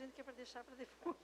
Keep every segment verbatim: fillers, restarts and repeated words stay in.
gente que é para deixar para depois.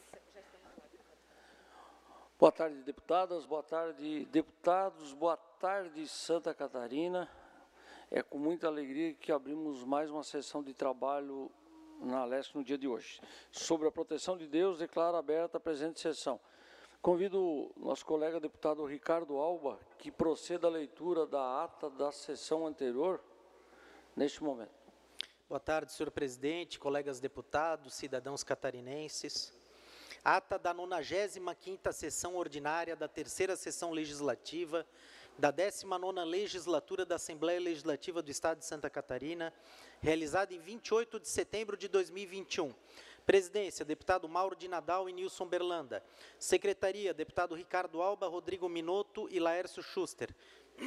Boa tarde, deputadas, boa tarde, deputados, boa tarde, Santa Catarina. É com muita alegria que abrimos mais uma sessão de trabalho na Leste no dia de hoje. Sobre a proteção de Deus, declaro aberta a presente sessão. Convido o nosso colega deputado Ricardo Alba que proceda à leitura da ata da sessão anterior, neste momento. Boa tarde, senhor presidente, colegas deputados, cidadãos catarinenses. Ata da nonagésima quinta sessão ordinária da terceira sessão legislativa da décima nona legislatura da Assembleia Legislativa do Estado de Santa Catarina, realizada em vinte e oito de setembro de dois mil e vinte e um. Presidência, deputado Mauro de Nadal e Nilson Berlanda. Secretaria, deputado Ricardo Alba, Rodrigo Minotto e Laércio Schuster.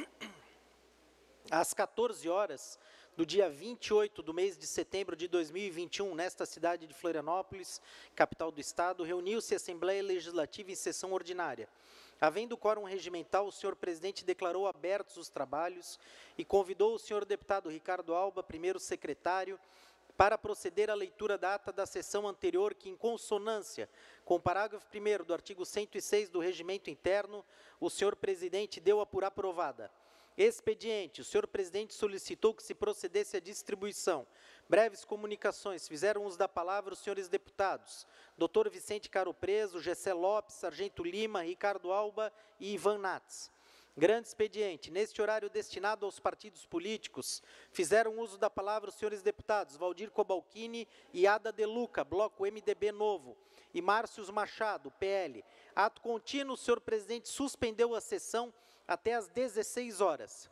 Às quatorze horas do dia vinte e oito do mês de setembro de dois mil e vinte e um, nesta cidade de Florianópolis, capital do Estado, reuniu-se a Assembleia Legislativa em sessão ordinária. Havendo quórum regimental, o senhor presidente declarou abertos os trabalhos e convidou o senhor deputado Ricardo Alba, primeiro secretário, para proceder à leitura da ata da sessão anterior, que, em consonância com o parágrafo primeiro do artigo cento e seis do Regimento Interno, o senhor presidente deu-a por aprovada. Expediente, o senhor presidente solicitou que se procedesse à distribuição. Breves comunicações, fizeram uso da palavra os senhores deputados, doutor Vicente Caro Preso, Gessé Lopes, Sargento Lima, Ricardo Alba e Ivan Nats. Grande expediente, neste horário destinado aos partidos políticos, fizeram uso da palavra os senhores deputados Valdir Cobalcini e Ada De Luca, Bloco M D B Novo, e Márcios Machado, P L. Ato contínuo, o senhor presidente suspendeu a sessão até às dezesseis horas.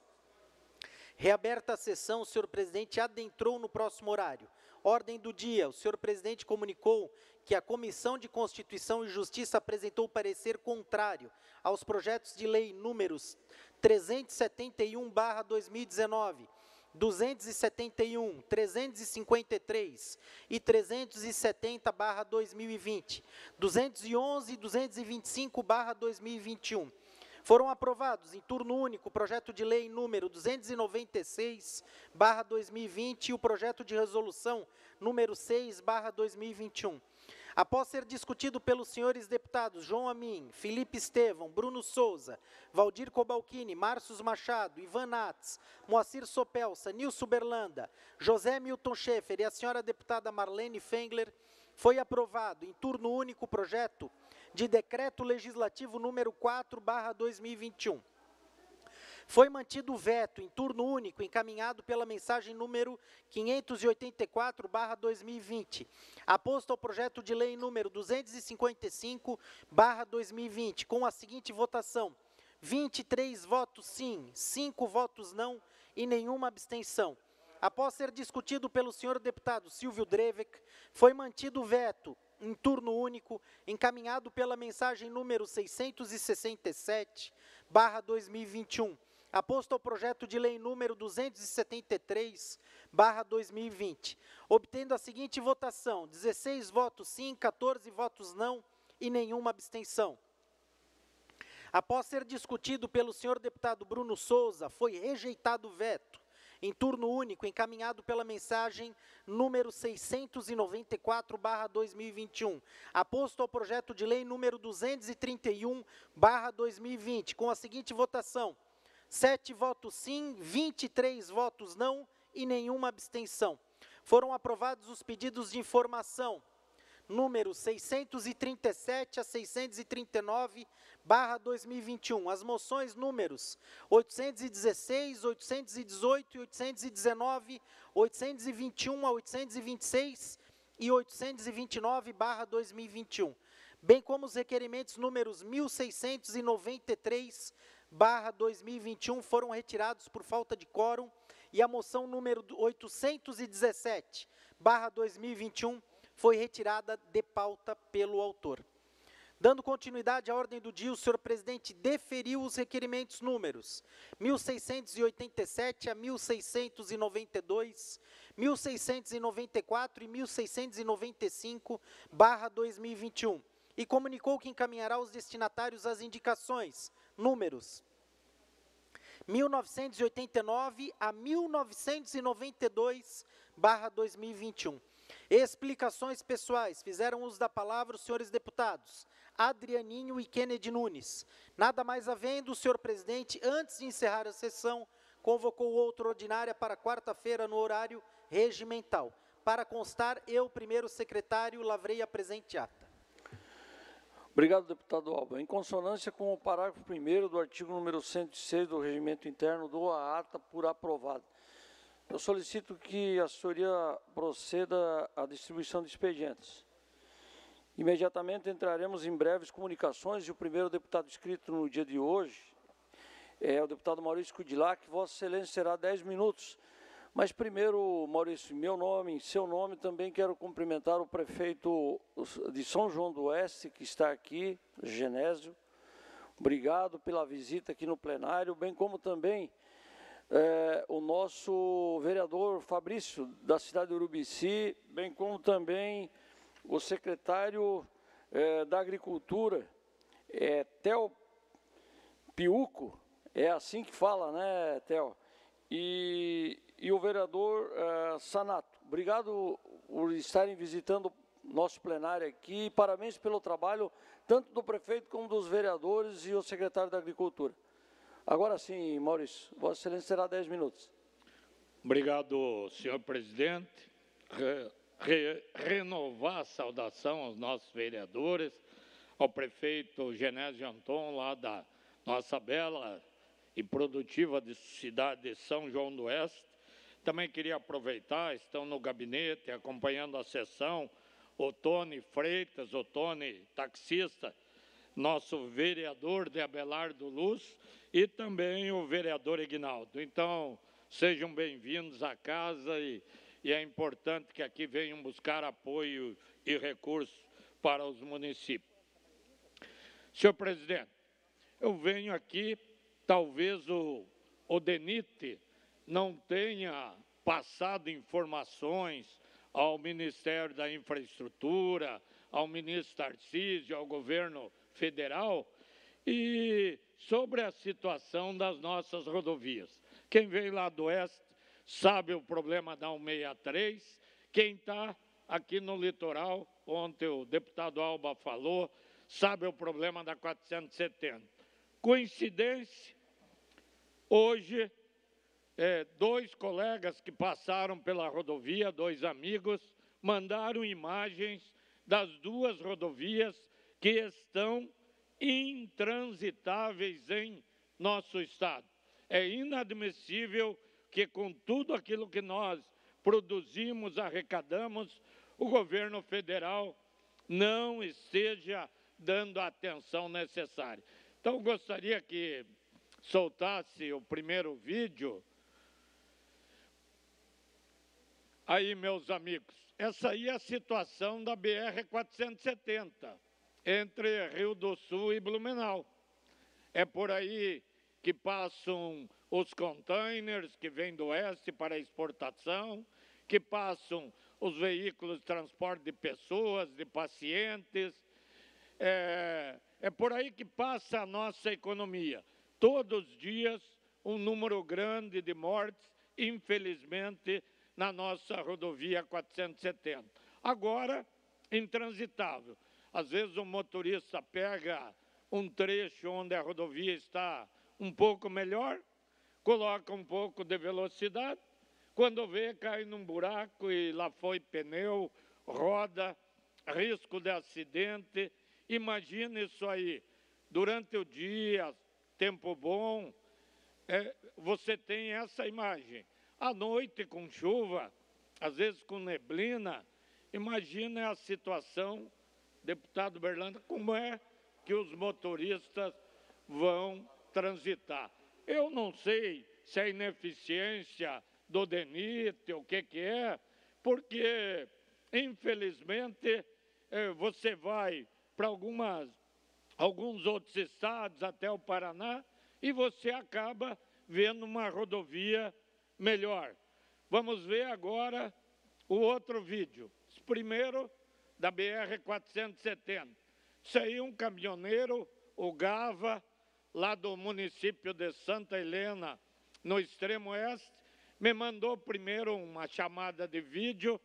Reaberta a sessão, o senhor presidente adentrou no próximo horário. Ordem do dia, o senhor presidente comunicou que a Comissão de Constituição e Justiça apresentou parecer contrário aos projetos de lei números trezentos e setenta e um barra dois mil e dezenove, duzentos e setenta e um, trezentos e cinquenta e três e trezentos e setenta barra dois mil e vinte, duzentos e onze e duzentos e vinte e cinco barra dois mil e vinte e um. Foram aprovados em turno único o projeto de lei número duzentos e noventa e seis barra dois mil e vinte e o projeto de resolução número seis barra dois mil e vinte e um. Após ser discutido pelos senhores deputados João Amin, Felipe Estevão, Bruno Souza, Valdir Cobalcini, Márcios Machado, Ivan Nats, Moacir Sopelsa, Nilson Berlanda, José Milton Schaeffer e a senhora deputada Marlene Fengler, foi aprovado em turno único o projeto de decreto legislativo número quatro barra dois mil e vinte e um. Foi mantido o veto em turno único encaminhado pela mensagem número quinhentos e oitenta e quatro barra dois mil e vinte, aposto ao projeto de lei número duzentos e cinquenta e cinco barra dois mil e vinte, com a seguinte votação: vinte e três votos sim, cinco votos não e nenhuma abstenção. Após ser discutido pelo senhor deputado Silvio Drevek, foi mantido o veto em turno único, encaminhado pela mensagem número seiscentos e sessenta e sete barra dois mil e vinte e um, aposto ao projeto de lei número duzentos e setenta e três barra dois mil e vinte, obtendo a seguinte votação: dezesseis votos sim, quatorze votos não e nenhuma abstenção. Após ser discutido pelo senhor deputado Bruno Souza, foi rejeitado o veto em turno único, encaminhado pela mensagem número seiscentos e noventa e quatro barra dois mil e vinte e um, aposto ao projeto de lei número duzentos e trinta e um barra dois mil e vinte, com a seguinte votação: sete votos sim, vinte e três votos não e nenhuma abstenção. Foram aprovados os pedidos de informação números seiscentos e trinta e sete a seiscentos e trinta e nove barra dois mil e vinte e um, as moções números oitocentos e dezesseis, oitocentos e dezoito e oitocentos e dezenove, oitocentos e vinte e um a oitocentos e vinte e seis e oitocentos e vinte e nove barra dois mil e vinte e um, bem como os requerimentos números mil seiscentos e noventa e três barra dois mil e vinte e um foram retirados por falta de quórum e a moção número oitocentos e dezessete barra dois mil e vinte e um foi retirada de pauta pelo autor. Dando continuidade à ordem do dia, o senhor presidente deferiu os requerimentos números mil seiscentos e oitenta e sete a mil seiscentos e noventa e dois, mil seiscentos e noventa e quatro e mil seiscentos e noventa e cinco barra dois mil e vinte e um e comunicou que encaminhará aos destinatários as indicações números mil novecentos e oitenta e nove a mil novecentos e noventa e dois barra dois mil e vinte e um. Explicações pessoais. Fizeram uso da palavra os senhores deputados Adrianinho e Kennedy Nunes. Nada mais havendo, o senhor presidente, antes de encerrar a sessão, convocou outra ordinária para quarta-feira no horário regimental. Para constar, eu, primeiro secretário, lavrei a presente ata. Obrigado, deputado Alba. Em consonância com o parágrafo primeiro do artigo número cento e seis do Regimento Interno, dou a ata por aprovada. Eu solicito que a assessoria proceda à distribuição de expedientes. Imediatamente entraremos em breves comunicações e o primeiro deputado inscrito no dia de hoje é o deputado Maurício Kudilac. Vossa Excelência será dez minutos. Mas primeiro, Maurício, em meu nome, em seu nome, também quero cumprimentar o prefeito de São João do Oeste, que está aqui, Genésio. Obrigado pela visita aqui no plenário, bem como também é, o nosso vereador Fabrício, da cidade de Urubici, bem como também o secretário é, da Agricultura, é, Theo Piuco, é assim que fala, né, Theo? E, e o vereador uh, Sanato. Obrigado por estarem visitando nosso plenário aqui. Parabéns pelo trabalho, tanto do prefeito como dos vereadores e o secretário da Agricultura. Agora sim, Maurício, Vossa Excelência terá dez minutos. Obrigado, senhor presidente. Re, re, renovar a saudação aos nossos vereadores, ao prefeito Genésio Anton, lá da nossa bela e produtiva de cidade de São João do Oeste. Também queria aproveitar, estão no gabinete acompanhando a sessão, o Tony Freitas, o Tony taxista, nosso vereador de Abelardo Luz, e também o vereador Ignaldo. Então, sejam bem-vindos à casa e, e é importante que aqui venham buscar apoio e recursos para os municípios. Senhor presidente, eu venho aqui. Talvez o, o DENIT não tenha passado informações ao Ministério da Infraestrutura, ao ministro Tarcísio, ao governo federal, e sobre a situação das nossas rodovias. Quem vem lá do Oeste sabe o problema da cento e sessenta e três, quem está aqui no litoral, ontem o deputado Alba falou, sabe o problema da quatrocentos e setenta. Coincidência, hoje, é, dois colegas que passaram pela rodovia, dois amigos, mandaram imagens das duas rodovias que estão intransitáveis em nosso estado. É inadmissível que, com tudo aquilo que nós produzimos, arrecadamos, o governo federal não esteja dando a atenção necessária. Então, gostaria que soltasse o primeiro vídeo. Aí, meus amigos, essa aí é a situação da B R quatrocentos e setenta, entre Rio do Sul e Blumenau. É por aí que passam os containers que vêm do oeste para exportação, que passam os veículos de transporte de pessoas, de pacientes. É, é por aí que passa a nossa economia. Todos os dias, um número grande de mortes, infelizmente, na nossa rodovia quatrocentos e setenta. Agora, intransitável. Às vezes o motorista pega um trecho onde a rodovia está um pouco melhor, coloca um pouco de velocidade, quando vê, cai num buraco e lá foi pneu, roda, risco de acidente. Imagina isso aí, durante o dia, tempo bom, é, você tem essa imagem. À noite, com chuva, às vezes com neblina, imagina a situação, deputado Berlanda, como é que os motoristas vão transitar. Eu não sei se é ineficiência do DENIT, o que que é, porque, infelizmente, você vai para algumas, alguns outros estados, até o Paraná, e você acaba vendo uma rodovia melhor. Vamos ver agora o outro vídeo. Primeiro, da B R quatrocentos e setenta. Isso aí, um caminhoneiro, o Gava, lá do município de Santa Helena, no extremo oeste, me mandou primeiro uma chamada de vídeo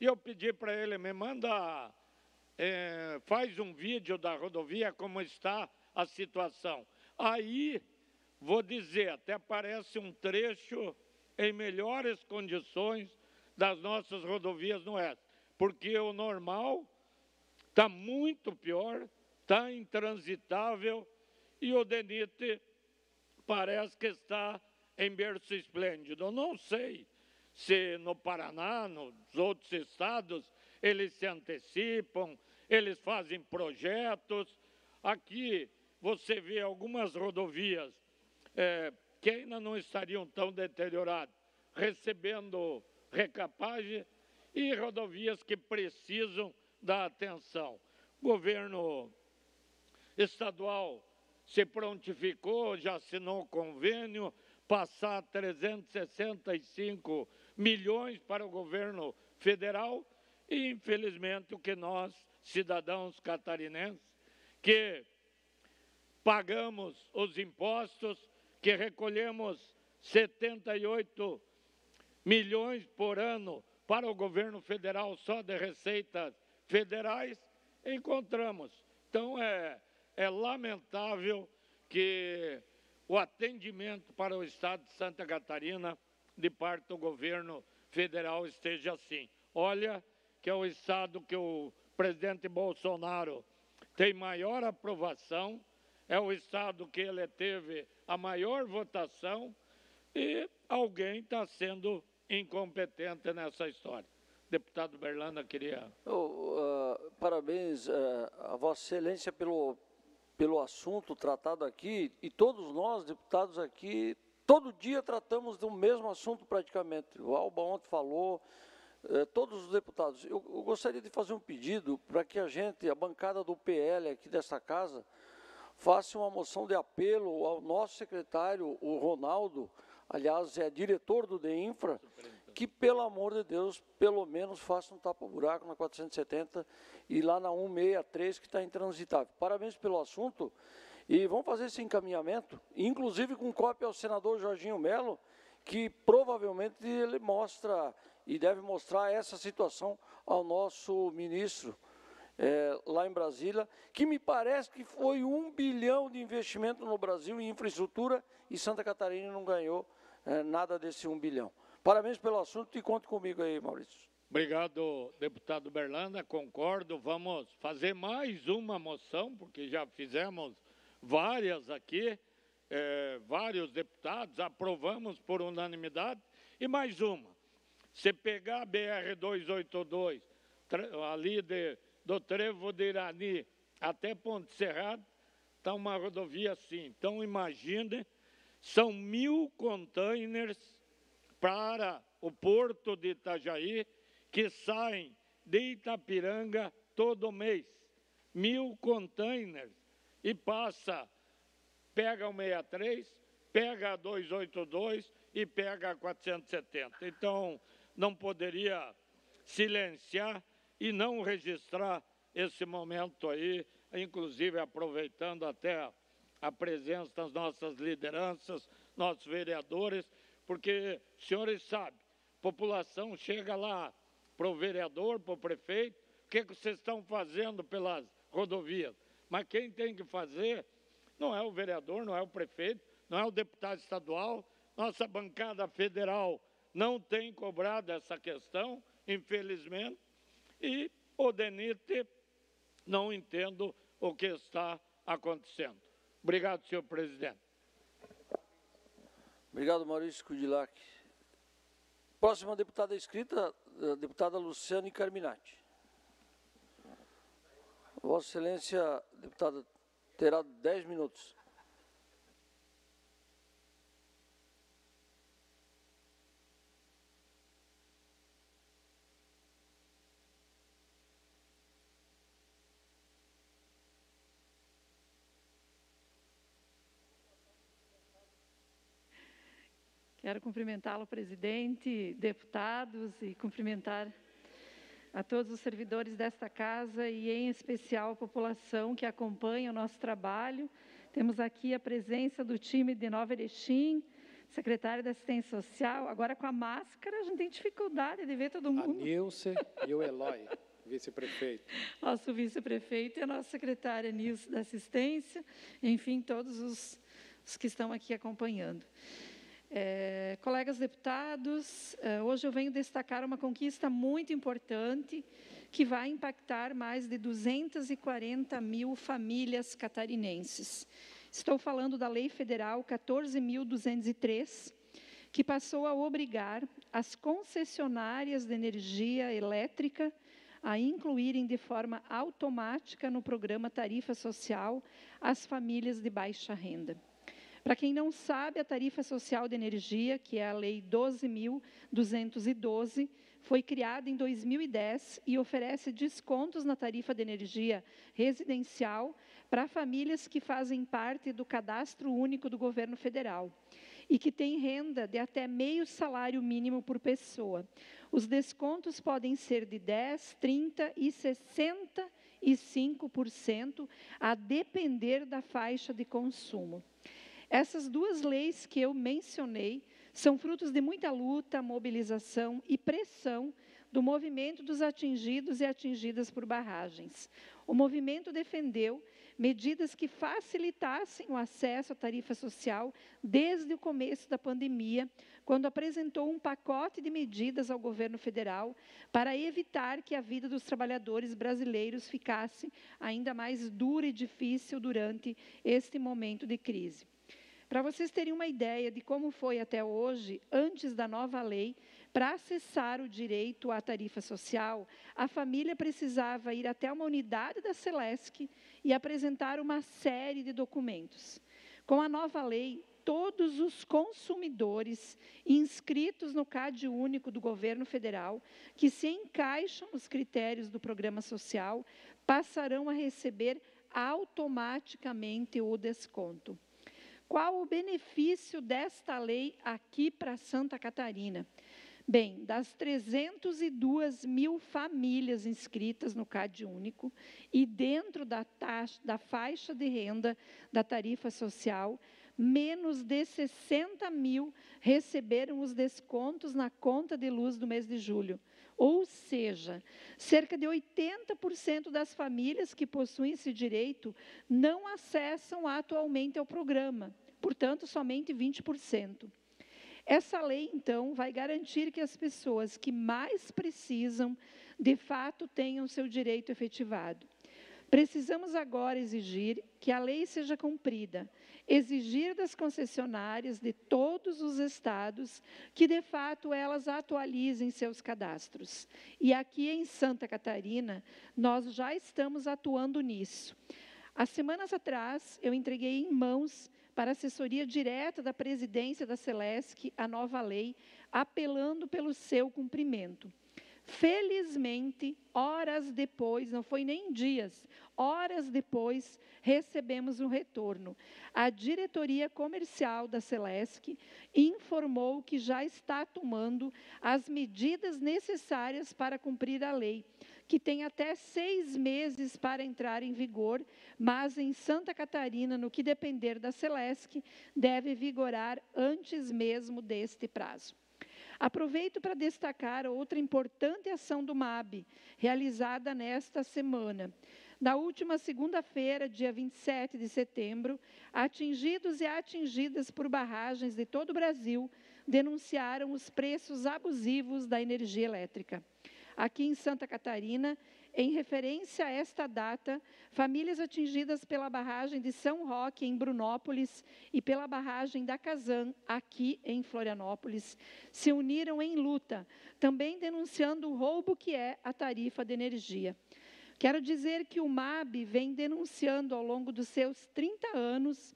E eu pedi para ele, me manda, é, faz um vídeo da rodovia, como está a situação. Aí, vou dizer, até parece um trecho em melhores condições das nossas rodovias no oeste, porque o normal está muito pior, está intransitável, e o DENIT parece que está em berço esplêndido. Eu não sei se no Paraná, nos outros estados, eles se antecipam, eles fazem projetos. Aqui você vê algumas rodovias é, que ainda não estariam tão deterioradas, recebendo recapagem, e rodovias que precisam da atenção. O governo estadual se prontificou, já assinou convênio, passar trezentos e sessenta e cinco milhões para o governo federal, e infelizmente o que nós, cidadãos catarinenses, que pagamos os impostos, que recolhemos setenta e oito milhões por ano para o governo federal só de receitas federais, encontramos. Então, é, é lamentável que o atendimento para o Estado de Santa Catarina, de parte do governo federal, esteja assim. Olha que é o Estado que o presidente Bolsonaro tem maior aprovação, é o Estado que ele teve a maior votação, e alguém está sendo incompetente nessa história. Deputado Berlanda, queria... Oh, uh, parabéns uh, a Vossa Excelência pelo, pelo assunto tratado aqui, e todos nós, deputados aqui, todo dia tratamos do mesmo assunto praticamente. O Alba ontem falou, uh, todos os deputados. Eu, eu gostaria de fazer um pedido para que a gente, a bancada do P L aqui dessa casa, faça uma moção de apelo ao nosso secretário, o Ronaldo, aliás, é diretor do DEINFRA, que, pelo amor de Deus, pelo menos faça um tapa-buraco na quatrocentos e setenta e lá na cento e sessenta e três, que está intransitável. Parabéns pelo assunto, e vamos fazer esse encaminhamento, inclusive com cópia ao senador Jorginho Melo, que provavelmente ele mostra e deve mostrar essa situação ao nosso ministro, É, lá em Brasília, que me parece que foi um bilhão de investimento no Brasil em infraestrutura, e Santa Catarina não ganhou é, nada desse um bilhão. Parabéns pelo assunto, e conte comigo aí, Maurício. Obrigado, deputado Berlanda, concordo. Vamos fazer mais uma moção, porque já fizemos várias aqui, é, vários deputados, aprovamos por unanimidade, e mais uma. Se pegar a B R duzentos e oitenta e dois, ali de... do Trevo de Irani até Ponte Serrada, está uma rodovia assim. Então, imagine, são mil containers para o porto de Itajaí, que saem de Itapiranga todo mês. Mil containers. E passa, pega o sessenta e três, pega a duzentos e oitenta e dois e pega a quatrocentos e setenta. Então, não poderia silenciar e não registrar esse momento aí, inclusive aproveitando até a presença das nossas lideranças, nossos vereadores, porque, os senhores sabem, a população chega lá para o vereador, para o prefeito, o que, que vocês estão fazendo pelas rodovias? Mas quem tem que fazer não é o vereador, não é o prefeito, não é o deputado estadual. Nossa bancada federal não tem cobrado essa questão, infelizmente, e o DENIT não entendo o que está acontecendo. Obrigado, senhor presidente. Obrigado, Maurício Kudilac. Próxima deputada inscrita, a deputada Luciane Carminati. Vossa Excelência, deputada, terá dez minutos. Quero cumprimentá-lo, presidente, deputados, e cumprimentar a todos os servidores desta casa e, em especial, a população que acompanha o nosso trabalho. Temos aqui a presença do time de Nova Erechim, secretária da Assistência Social. Agora, com a máscara, a gente tem dificuldade de ver todo mundo. A Nilce e o Eloy, vice-prefeito. Nosso vice-prefeito e a nossa secretária Nilce da Assistência, enfim, todos os, os que estão aqui acompanhando. É, colegas deputados, é, hoje eu venho destacar uma conquista muito importante que vai impactar mais de duzentas e quarenta mil famílias catarinenses. Estou falando da Lei Federal quatorze mil duzentos e três, que passou a obrigar as concessionárias de energia elétrica a incluírem de forma automática no programa Tarifa Social as famílias de baixa renda. Para quem não sabe, a Tarifa Social de Energia, que é a Lei doze mil duzentos e doze, foi criada em dois mil e dez e oferece descontos na tarifa de energia residencial para famílias que fazem parte do Cadastro Único do Governo Federal e que têm renda de até meio salário mínimo por pessoa. Os descontos podem ser de dez por cento, trinta por cento e sessenta e cinco por cento, a depender da faixa de consumo. Essas duas leis que eu mencionei são frutos de muita luta, mobilização e pressão do movimento dos atingidos e atingidas por barragens. O movimento defendeu medidas que facilitassem o acesso à tarifa social desde o começo da pandemia, quando apresentou um pacote de medidas ao governo federal para evitar que a vida dos trabalhadores brasileiros ficasse ainda mais dura e difícil durante este momento de crise. Para vocês terem uma ideia de como foi até hoje, antes da nova lei, para acessar o direito à tarifa social, a família precisava ir até uma unidade da Celesc e apresentar uma série de documentos. Com a nova lei, todos os consumidores inscritos no Cade Único do Governo Federal, que se encaixam nos critérios do programa social, passarão a receber automaticamente o desconto. Qual o benefício desta lei aqui para Santa Catarina? Bem, das trezentas e duas mil famílias inscritas no Cade Único e dentro da, taxa, da faixa de renda da tarifa social, menos de sessenta mil receberam os descontos na conta de luz do mês de julho. Ou seja, cerca de oitenta por cento das famílias que possuem esse direito não acessam atualmente ao programa, portanto, somente vinte por cento. Essa lei, então, vai garantir que as pessoas que mais precisam, de fato, tenham seu direito efetivado. Precisamos agora exigir que a lei seja cumprida, exigir das concessionárias de todos os estados que, de fato, elas atualizem seus cadastros. E aqui em Santa Catarina, nós já estamos atuando nisso. Há semanas atrás, eu entreguei em mãos para a assessoria direta da presidência da Celesc a nova lei, apelando pelo seu cumprimento. Felizmente, horas depois, não foi nem dias, horas depois, recebemos um retorno. A diretoria comercial da Celesc informou que já está tomando as medidas necessárias para cumprir a lei, que tem até seis meses para entrar em vigor, mas em Santa Catarina, no que depender da Celesc, deve vigorar antes mesmo deste prazo. Aproveito para destacar outra importante ação do M A B, realizada nesta semana. Na última segunda-feira, dia vinte e sete de setembro, atingidos e atingidas por barragens de todo o Brasil denunciaram os preços abusivos da energia elétrica. Aqui em Santa Catarina, em referência a esta data, famílias atingidas pela barragem de São Roque, em Brunópolis, e pela barragem da Casan, aqui em Florianópolis, se uniram em luta, também denunciando o roubo que é a tarifa de energia. Quero dizer que o M A B vem denunciando ao longo dos seus trinta anos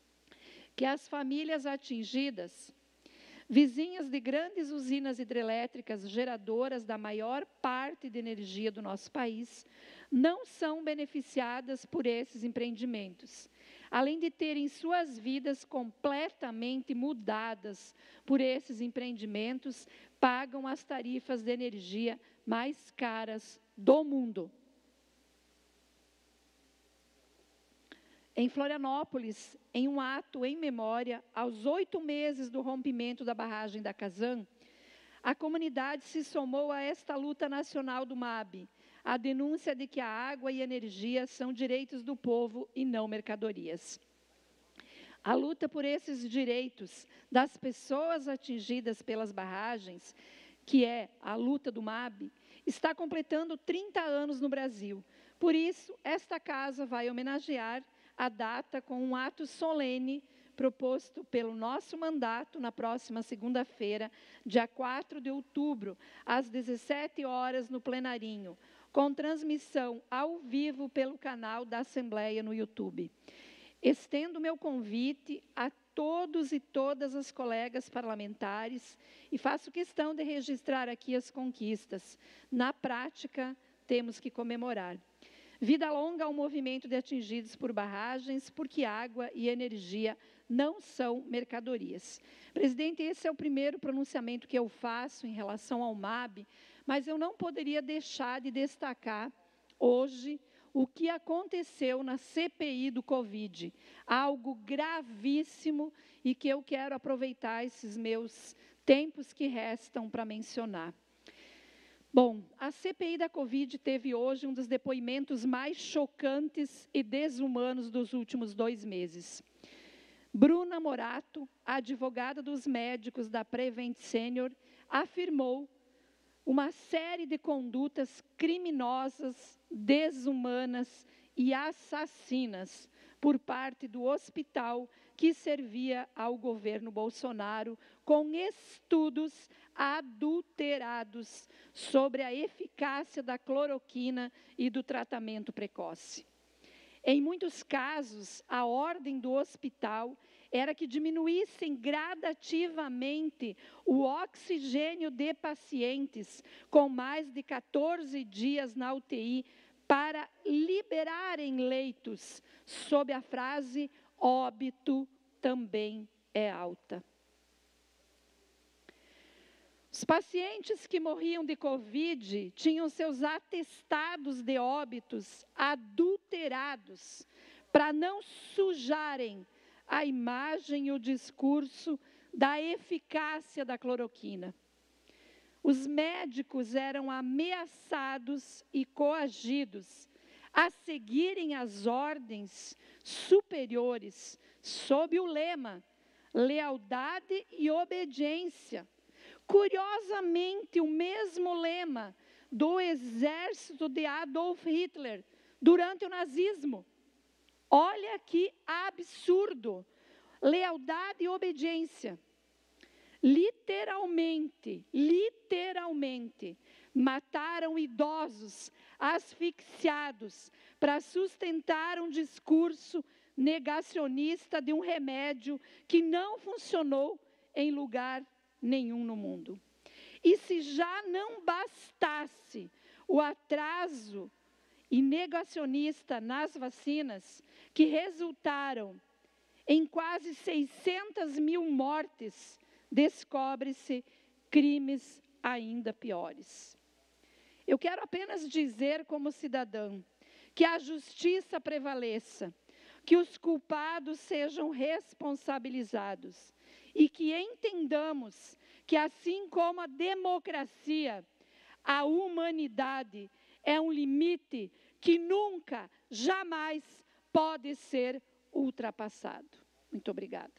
que as famílias atingidas, vizinhas de grandes usinas hidrelétricas geradoras da maior parte de energia do nosso país, não são beneficiadas por esses empreendimentos, além de terem suas vidas completamente mudadas por esses empreendimentos, pagam as tarifas de energia mais caras do mundo. Em Florianópolis, em um ato em memória, aos oito meses do rompimento da barragem da Casan, a comunidade se somou a esta luta nacional do M A B, a denúncia de que a água e a energia são direitos do povo e não mercadorias. A luta por esses direitos das pessoas atingidas pelas barragens, que é a luta do M A B, está completando trinta anos no Brasil. Por isso, esta casa vai homenagear a data com um ato solene proposto pelo nosso mandato na próxima segunda-feira, dia quatro de outubro, às dezessete horas, no plenarinho, com transmissão ao vivo pelo canal da Assembleia no YouTube. Estendo meu convite a todos e todas as colegas parlamentares e faço questão de registrar aqui as conquistas. Na prática, temos que comemorar. Vida longa ao movimento de atingidos por barragens, porque água e energia não são mercadorias. Presidente, esse é o primeiro pronunciamento que eu faço em relação ao M A B, mas eu não poderia deixar de destacar hoje o que aconteceu na C P I do Covid, algo gravíssimo e que eu quero aproveitar esses meus tempos que restam para mencionar. Bom, a C P I da Covid teve hoje um dos depoimentos mais chocantes e desumanos dos últimos dois meses. Bruna Morato, advogada dos médicos da Prevent Senior, afirmou uma série de condutas criminosas, desumanas e assassinas por parte do hospital que servia ao governo Bolsonaro, com estudos adulterados sobre a eficácia da cloroquina e do tratamento precoce. Em muitos casos, a ordem do hospital era que diminuíssem gradativamente o oxigênio de pacientes com mais de quatorze dias na U T I para liberarem leitos, sob a frase óbito também é alta. Os pacientes que morriam de Covid tinham seus atestados de óbitos adulterados para não sujarem a imagem e o discurso da eficácia da cloroquina. Os médicos eram ameaçados e coagidos a seguirem as ordens superiores sob o lema lealdade e obediência. Curiosamente, o mesmo lema do exército de Adolf Hitler durante o nazismo. Olha que absurdo! Lealdade e obediência. Literalmente, literalmente, mataram idosos asfixiados para sustentar um discurso negacionista de um remédio que não funcionou em lugar nenhum no mundo. E se já não bastasse o atraso e negacionista nas vacinas, que resultaram em quase seiscentas mil mortes, descobre-se crimes ainda piores. Eu quero apenas dizer como cidadã que a justiça prevaleça, que os culpados sejam responsabilizados e que entendamos que, assim como a democracia, a humanidade é um limite que nunca, jamais pode ser ultrapassado. Muito obrigada.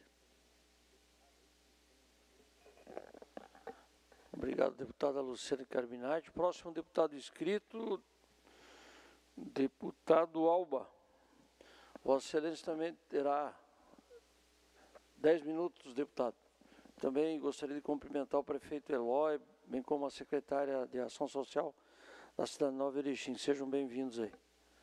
Obrigado, deputada Luciana Carminati. Próximo deputado inscrito, deputado Alba. Vossa Excelência também terá dez minutos, deputado. Também gostaria de cumprimentar o prefeito Eloy, bem como a secretária de Ação Social da cidade de Nova Erechim. Sejam bem-vindos aí.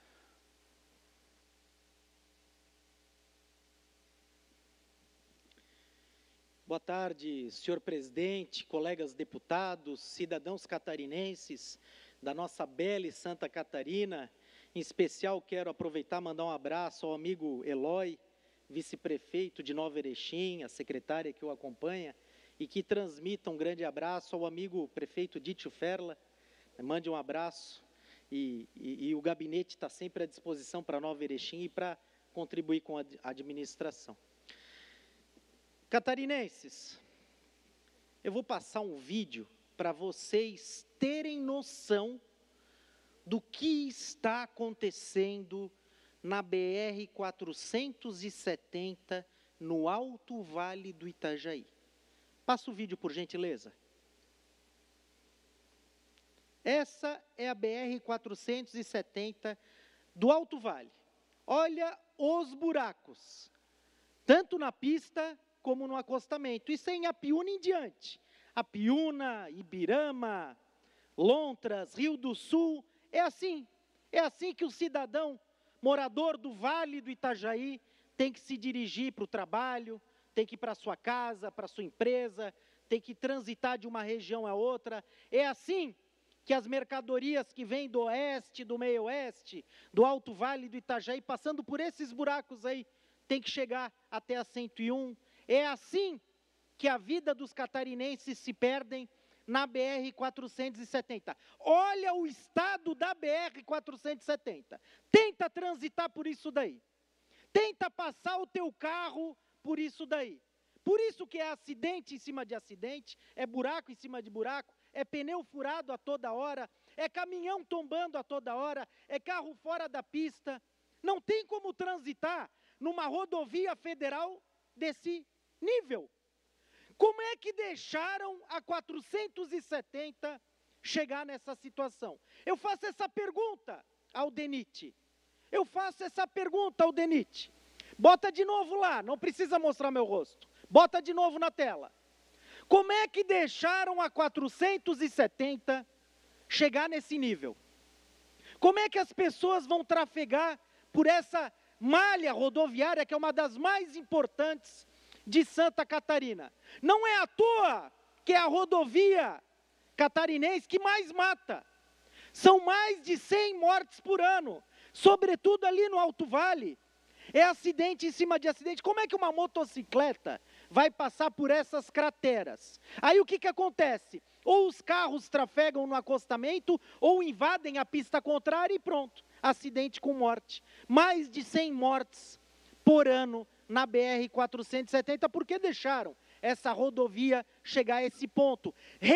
Boa tarde, senhor presidente, colegas deputados, cidadãos catarinenses da nossa bela Santa Catarina. Em especial, quero aproveitar e mandar um abraço ao amigo Eloy, vice-prefeito de Nova Erechim, a secretária que o acompanha, e que transmita um grande abraço ao amigo prefeito Dítio Ferla. Mande um abraço e, e, e o gabinete está sempre à disposição para Nova Erechim e para contribuir com a administração. Catarinenses, eu vou passar um vídeo para vocês terem noção do que está acontecendo na B R quatrocentos e setenta, no Alto Vale do Itajaí. Passa o vídeo, por gentileza. Essa é a B R quatrocentos e setenta do Alto Vale. Olha os buracos, tanto na pista como no acostamento. Isso é em Apiúna em diante. Apiúna, Ibirama, Lontras, Rio do Sul. É assim. É assim que o cidadão morador do Vale do Itajaí tem que se dirigir para o trabalho, tem que ir para a sua casa, para a sua empresa, tem que transitar de uma região a outra. É assim que as mercadorias que vêm do oeste, do meio oeste, do Alto Vale do Itajaí, passando por esses buracos aí, tem que chegar até a cento e um. É assim que a vida dos catarinenses se perdem na B R quatrocentos e setenta. Olha o estado da B R quatrocentos e setenta. Tenta transitar por isso daí. Tenta passar o teu carro por isso daí. Por isso que é acidente em cima de acidente, é buraco em cima de buraco, é pneu furado a toda hora, é caminhão tombando a toda hora, é carro fora da pista. Não tem como transitar numa rodovia federal desse nível. Como é que deixaram a quatrocentos e setenta chegar nessa situação? Eu faço essa pergunta ao DENIT. Eu faço essa pergunta ao DENIT. Bota de novo lá, não precisa mostrar meu rosto. Bota de novo na tela. Como é que deixaram a quatrocentos e setenta chegar nesse nível? Como é que as pessoas vão trafegar por essa malha rodoviária, que é uma das mais importantes de Santa Catarina? Não é à toa que é a rodovia catarinense que mais mata. São mais de cem mortes por ano, sobretudo ali no Alto Vale. É acidente em cima de acidente. Como é que uma motocicleta vai passar por essas crateras? Aí o que que acontece? Ou os carros trafegam no acostamento, ou invadem a pista contrária e pronto. Acidente com morte. Mais de cem mortes por ano na B R quatrocentos e setenta, porque deixaram essa rodovia chegar a esse ponto.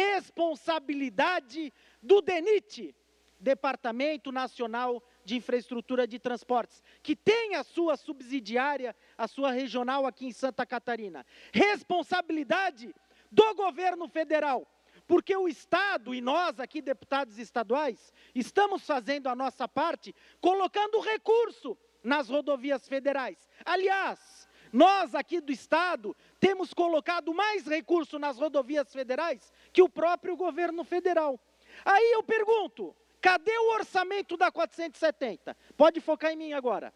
Responsabilidade do DENIT, Departamento Nacional de Infraestrutura de Transportes, que tem a sua subsidiária, a sua regional aqui em Santa Catarina. Responsabilidade do governo federal, porque o Estado e nós aqui, deputados estaduais, estamos fazendo a nossa parte, colocando recurso nas rodovias federais. Aliás, nós aqui do Estado temos colocado mais recurso nas rodovias federais que o próprio governo federal. Aí eu pergunto, cadê o orçamento da quatrocentos e setenta? Pode focar em mim agora.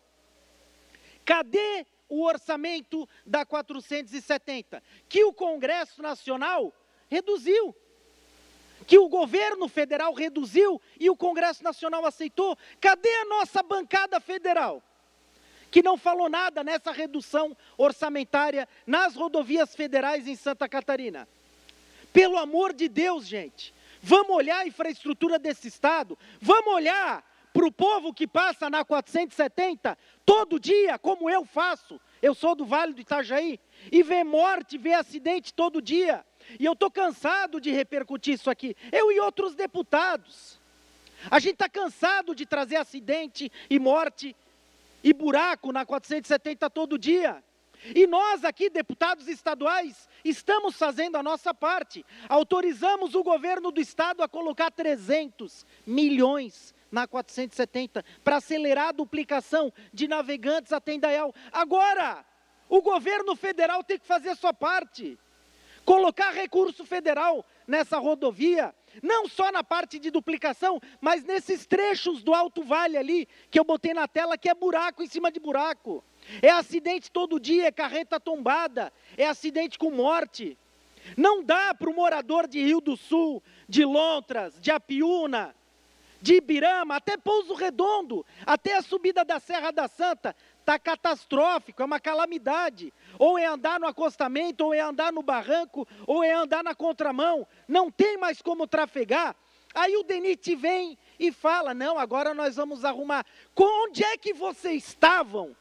Cadê o orçamento da quatrocentos e setenta? Que o Congresso Nacional reduziu. Que o governo federal reduziu e o Congresso Nacional aceitou. Cadê a nossa bancada federal? Que não falou nada nessa redução orçamentária nas rodovias federais em Santa Catarina. Pelo amor de Deus, gente. Vamos olhar a infraestrutura desse estado, vamos olhar para o povo que passa na quatrocentos e setenta todo dia, como eu faço. Eu sou do Vale do Itajaí, e ver morte, ver acidente todo dia. E eu estou cansado de repercutir isso aqui, eu e outros deputados. A gente está cansado de trazer acidente e morte e buraco na quatrocentos e setenta todo dia. E nós aqui, deputados estaduais, estamos fazendo a nossa parte. Autorizamos o governo do estado a colocar trezentos milhões na quatrocentos e setenta para acelerar a duplicação de Navegantes até Indaial. Agora, o governo federal tem que fazer a sua parte. Colocar recurso federal nessa rodovia, não só na parte de duplicação, mas nesses trechos do Alto Vale ali, que eu botei na tela, que é buraco em cima de buraco. É acidente todo dia, é carreta tombada, é acidente com morte. Não dá para o morador de Rio do Sul, de Lontras, de Apiúna, de Ibirama, até Pouso Redondo, até a subida da Serra da Santa, está catastrófico, é uma calamidade. Ou é andar no acostamento, ou é andar no barranco, ou é andar na contramão. Não tem mais como trafegar. Aí o DENIT vem e fala, não, agora nós vamos arrumar. Onde é que vocês estavam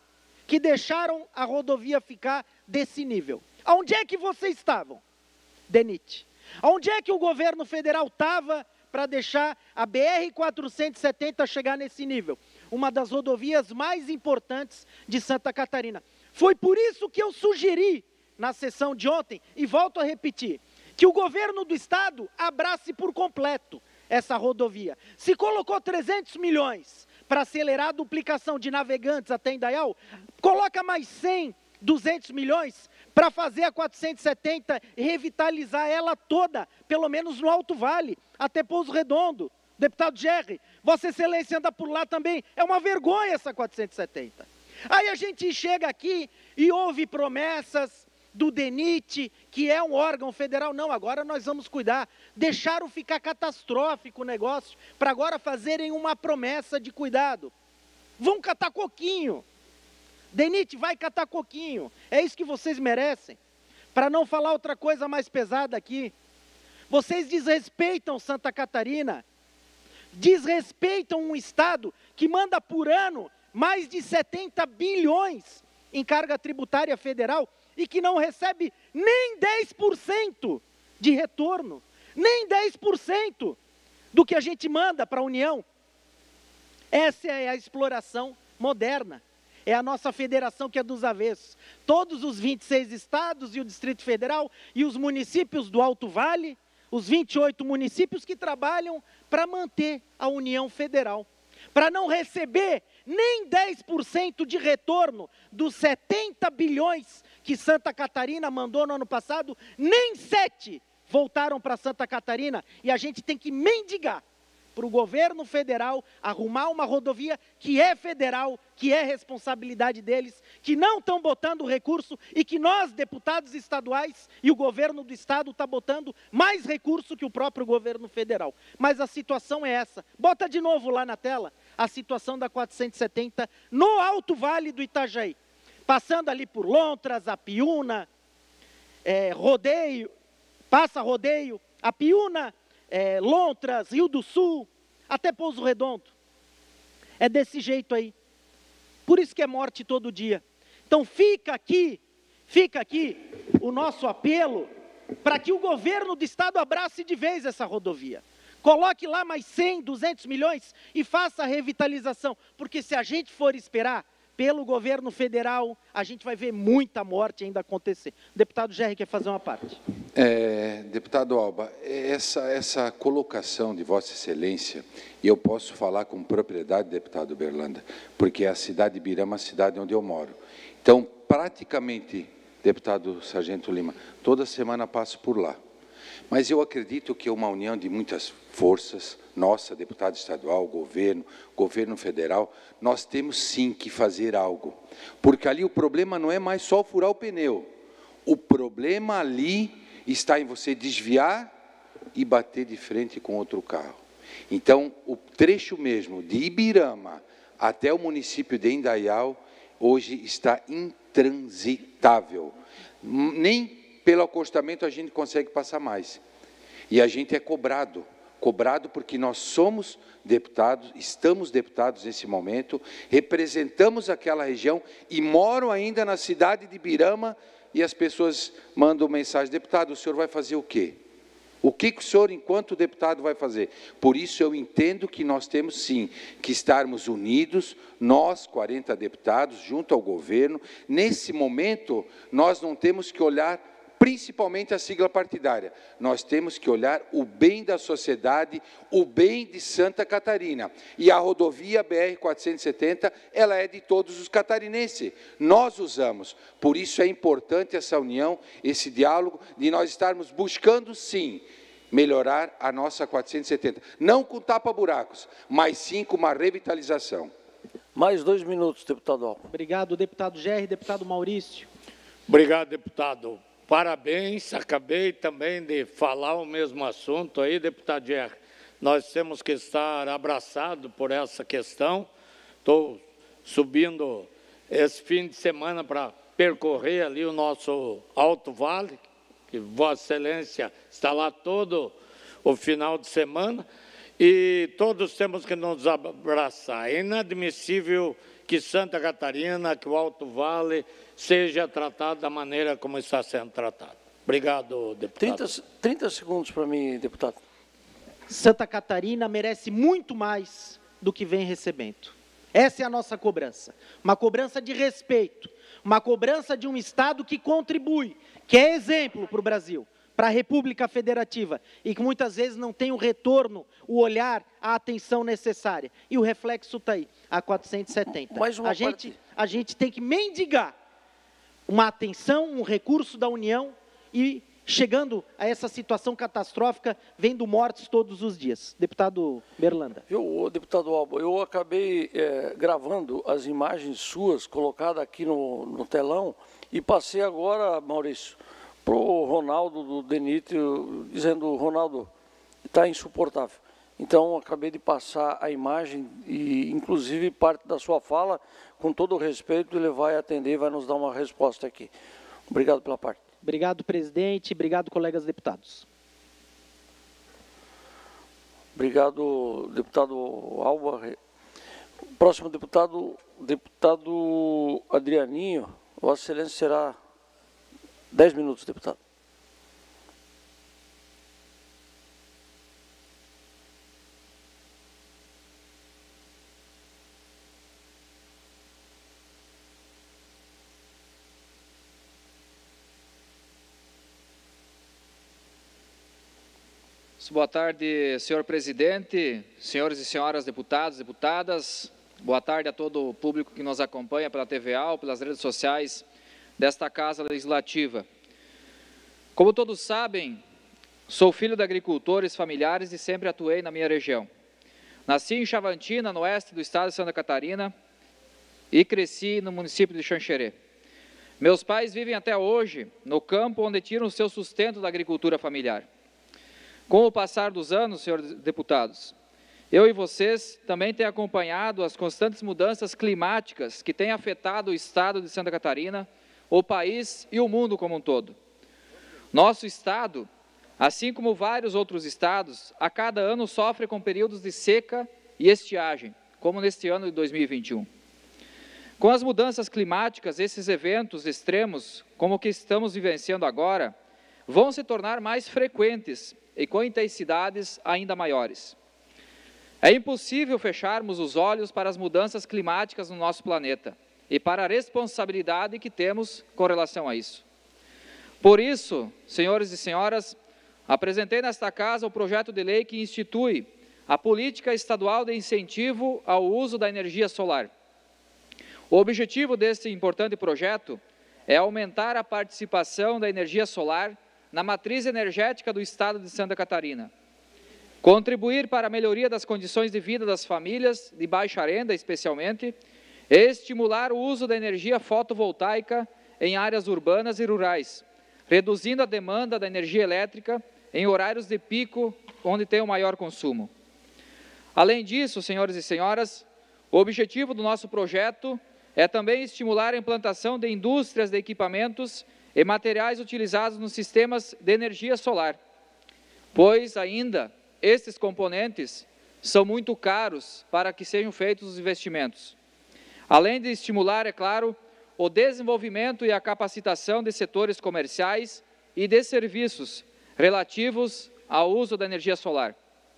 que deixaram a rodovia ficar desse nível. Aonde é que vocês estavam, DENIT? Aonde é que o governo federal estava para deixar a B R quatrocentos e setenta chegar nesse nível? Uma das rodovias mais importantes de Santa Catarina. Foi por isso que eu sugeri na sessão de ontem, e volto a repetir, que o governo do estado abrace por completo essa rodovia. Se colocou trezentos milhões para acelerar a duplicação de navegantes até Indaial, coloca mais cem, duzentos milhões para fazer a quatrocentos e setenta e revitalizar ela toda, pelo menos no Alto Vale, até Pouso Redondo. Deputado Gerri, Vossa Excelência anda por lá também, é uma vergonha essa quatrocentos e setenta. Aí a gente chega aqui e ouve promessas do DENIT, que é um órgão federal. Não, agora nós vamos cuidar. Deixaram ficar catastrófico o negócio, para agora fazerem uma promessa de cuidado. Vão catar coquinho. DENIT, vai catar coquinho. É isso que vocês merecem. Para não falar outra coisa mais pesada aqui. Vocês desrespeitam Santa Catarina. Desrespeitam um estado que manda por ano mais de setenta bilhões em carga tributária federal e que não recebe nem dez por cento de retorno, nem dez por cento do que a gente manda para a União. Essa é a exploração moderna. É a nossa federação que é dos avessos. Todos os vinte e seis estados e o Distrito Federal e os municípios do Alto Vale, os vinte e oito municípios que trabalham para manter a União Federal, para não receber nem dez por cento de retorno dos setenta bilhões que Santa Catarina mandou no ano passado, nem sete voltaram para Santa Catarina, e a gente tem que mendigar para o governo federal arrumar uma rodovia que é federal, que é responsabilidade deles, que não estão botando recurso e que nós, deputados estaduais e o governo do estado, está botando mais recurso que o próprio governo federal. Mas a situação é essa. Bota de novo lá na tela a situação da quatrocentos e setenta no Alto Vale do Itajaí. Passando ali por Lontras, Apiúna, é, Rodeio, passa Rodeio, Apiúna, É, Lontras, Rio do Sul, até Pouso Redondo. É desse jeito aí. Por isso que é morte todo dia. Então fica aqui, fica aqui o nosso apelo para que o governo do estado abrace de vez essa rodovia. Coloque lá mais cem, duzentos milhões e faça a revitalização. Porque se a gente for esperar pelo governo federal, a gente vai ver muita morte ainda acontecer. O deputado Gerri quer fazer uma parte. É, deputado Alba, essa, essa colocação de Vossa Excelência, e eu posso falar com propriedade, deputado Berlanda, porque a cidade de Ibirama é a cidade onde eu moro. Então, praticamente, deputado Sargento Lima, toda semana passo por lá. Mas eu acredito que é uma união de muitas forças, nossa, deputado estadual, governo, governo federal, nós temos sim que fazer algo. Porque ali o problema não é mais só furar o pneu. O problema ali está em você desviar e bater de frente com outro carro. Então, o trecho mesmo de Ibirama até o município de Indaial, hoje está intransitável. Nem pelo acostamento a gente consegue passar mais. E a gente é cobrado, cobrado porque nós somos deputados, estamos deputados nesse momento, representamos aquela região e moro ainda na cidade de Ibirama e as pessoas mandam mensagem: deputado, o senhor vai fazer o quê? O que, que o senhor, enquanto deputado, vai fazer? Por isso eu entendo que nós temos, sim, que estarmos unidos, nós, quarenta deputados, junto ao governo. Nesse momento, nós não temos que olhar principalmente a sigla partidária. Nós temos que olhar o bem da sociedade, o bem de Santa Catarina. E a rodovia B R quatrocentos e setenta, ela é de todos os catarinenses. Nós usamos. Por isso é importante essa união, esse diálogo, de nós estarmos buscando, sim, melhorar a nossa quatrocentos e setenta. Não com tapa-buracos, mas sim com uma revitalização. Mais dois minutos, deputado Alba. Obrigado, deputado Gerri. Deputado Maurício. Obrigado, deputado. Parabéns, acabei também de falar o mesmo assunto aí, deputado Gerri. Nós temos que estar abraçados por essa questão. Estou subindo esse fim de semana para percorrer ali o nosso Alto Vale, que Vossa Excelência está lá todo o final de semana, e todos temos que nos abraçar. É inadmissível que Santa Catarina, que o Alto Vale, seja tratado da maneira como está sendo tratado. Obrigado, deputado. trinta, trinta segundos para mim, deputado. Santa Catarina merece muito mais do que vem recebendo. Essa é a nossa cobrança. Uma cobrança de respeito, uma cobrança de um Estado que contribui, que é exemplo para o Brasil, para a República Federativa, e que muitas vezes não tem o retorno, o olhar, a atenção necessária. E o reflexo está aí, a quatrocentos e setenta. Mais uma a, gente, parte... a gente tem que mendigar uma atenção, um recurso da União, e chegando a essa situação catastrófica, vendo mortes todos os dias. Deputado Berlanda. Viu, deputado Alba, eu acabei é, gravando as imagens suas, colocadas aqui no, no telão, e passei agora, Maurício, para o Ronaldo do DENIT, dizendo, Ronaldo, está insuportável. Então, acabei de passar a imagem e, inclusive, parte da sua fala, com todo o respeito, ele vai atender e vai nos dar uma resposta aqui. Obrigado pela parte. Obrigado, presidente. Obrigado, colegas deputados. Obrigado, deputado Alba. Próximo deputado, deputado Adrianinho. Vossa Excelência será dez minutos, deputado. Boa tarde, senhor presidente, senhores e senhoras deputados, deputadas. Boa tarde a todo o público que nos acompanha pela T V A ou pelas redes sociais desta Casa Legislativa. Como todos sabem, sou filho de agricultores familiares e sempre atuei na minha região. Nasci em Chavantina, no oeste do estado de Santa Catarina, e cresci no município de Xanxerê. Meus pais vivem até hoje no campo onde tiram o seu sustento da agricultura familiar. Com o passar dos anos, senhores deputados, eu e vocês também têm acompanhado as constantes mudanças climáticas que têm afetado o estado de Santa Catarina, o país e o mundo como um todo. Nosso estado, assim como vários outros estados, a cada ano sofre com períodos de seca e estiagem, como neste ano de dois mil e vinte e um. Com as mudanças climáticas, esses eventos extremos, como o que estamos vivenciando agora, vão se tornar mais frequentes e com intensidades ainda maiores. É impossível fecharmos os olhos para as mudanças climáticas no nosso planeta e para a responsabilidade que temos com relação a isso. Por isso, senhores e senhoras, apresentei nesta casa o projeto de lei que institui a política estadual de incentivo ao uso da energia solar. O objetivo deste importante projeto é aumentar a participação da energia solar na matriz energética do estado de Santa Catarina, contribuir para a melhoria das condições de vida das famílias, de baixa renda especialmente, e estimular o uso da energia fotovoltaica em áreas urbanas e rurais, reduzindo a demanda da energia elétrica em horários de pico, onde tem o maior consumo. Além disso, senhores e senhoras, o objetivo do nosso projeto é também estimular a implantação de indústrias de equipamentos e materiais utilizados nos sistemas de energia solar, pois ainda estes componentes são muito caros para que sejam feitos os investimentos. Além de estimular, é claro, o desenvolvimento e a capacitação de setores comerciais e de serviços relativos ao uso da energia solar.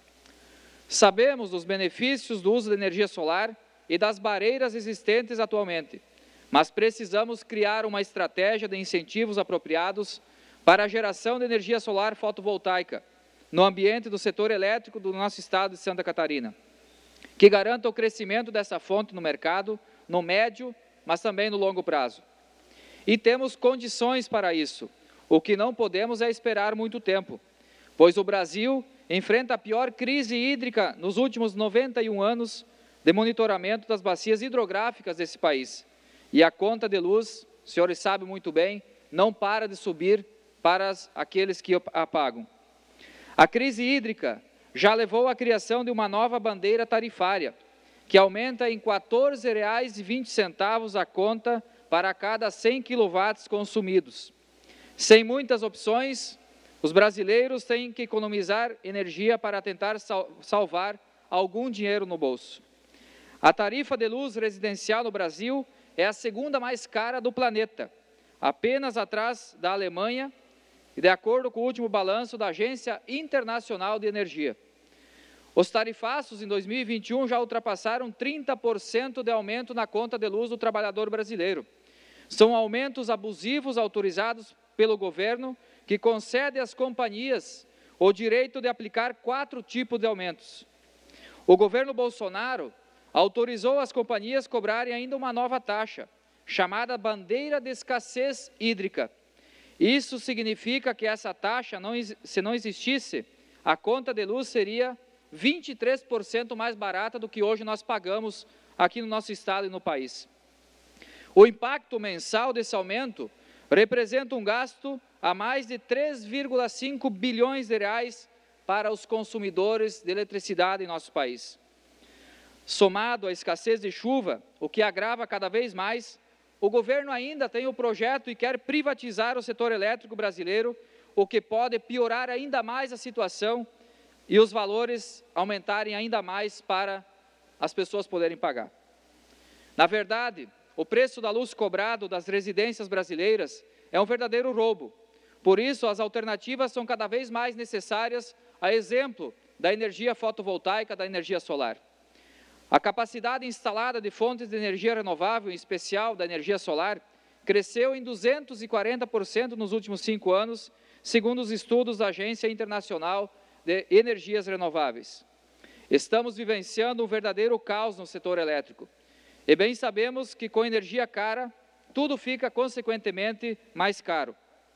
Sabemos dos benefícios do uso da energia solar e das barreiras existentes atualmente, mas precisamos criar uma estratégia de incentivos apropriados para a geração de energia solar fotovoltaica no ambiente do setor elétrico do nosso estado de Santa Catarina, que garanta o crescimento dessa fonte no mercado, no médio, mas também no longo prazo. E temos condições para isso. O que não podemos é esperar muito tempo, pois o Brasil enfrenta a pior crise hídrica nos últimos noventa e um anos de monitoramento das bacias hidrográficas desse país. E a conta de luz, os senhores sabem muito bem, não para de subir para as, aqueles que a pagam. A crise hídrica já levou à criação de uma nova bandeira tarifária, que aumenta em quatorze reais e vinte centavos a conta para cada cem quilowatts consumidos. Sem muitas opções, Os brasileiros têm que economizar energia para tentar sal- salvar algum dinheiro no bolso. A tarifa de luz residencial no Brasil é a segunda mais cara do planeta, apenas atrás da Alemanha, e de acordo com o último balanço da Agência Internacional de Energia. Os tarifaços em dois mil e vinte e um já ultrapassaram trinta por cento de aumento na conta de luz do trabalhador brasileiro. São aumentos abusivos autorizados pelo governo, que concede às companhias o direito de aplicar quatro tipos de aumentos. O governo Bolsonaro autorizou as companhias cobrarem ainda uma nova taxa, chamada bandeira de escassez hídrica. Isso significa que essa taxa, não, se não existisse, a conta de luz seria vinte e três por cento mais barata do que hoje nós pagamos aqui no nosso estado e no país. O impacto mensal desse aumento representa um gasto a mais de três vírgula cinco bilhões de reais para os consumidores de eletricidade em nosso país. Somado à escassez de chuva, o que agrava cada vez mais, o governo ainda tem o projeto e quer privatizar o setor elétrico brasileiro, o que pode piorar ainda mais a situação e os valores aumentarem ainda mais para as pessoas poderem pagar. Na verdade, o preço da luz cobrado das residências brasileiras é um verdadeiro roubo. Por isso, as alternativas são cada vez mais necessárias, a exemplo da energia fotovoltaica, da energia solar. A capacidade instalada de fontes de energia renovável, em especial da energia solar, cresceu em duzentos e quarenta por cento nos últimos cinco anos, segundo os estudos da Agência Internacional de Energias Renováveis. Estamos vivenciando um verdadeiro caos no setor elétrico. E bem sabemos que com energia cara, tudo fica consequentemente mais caro.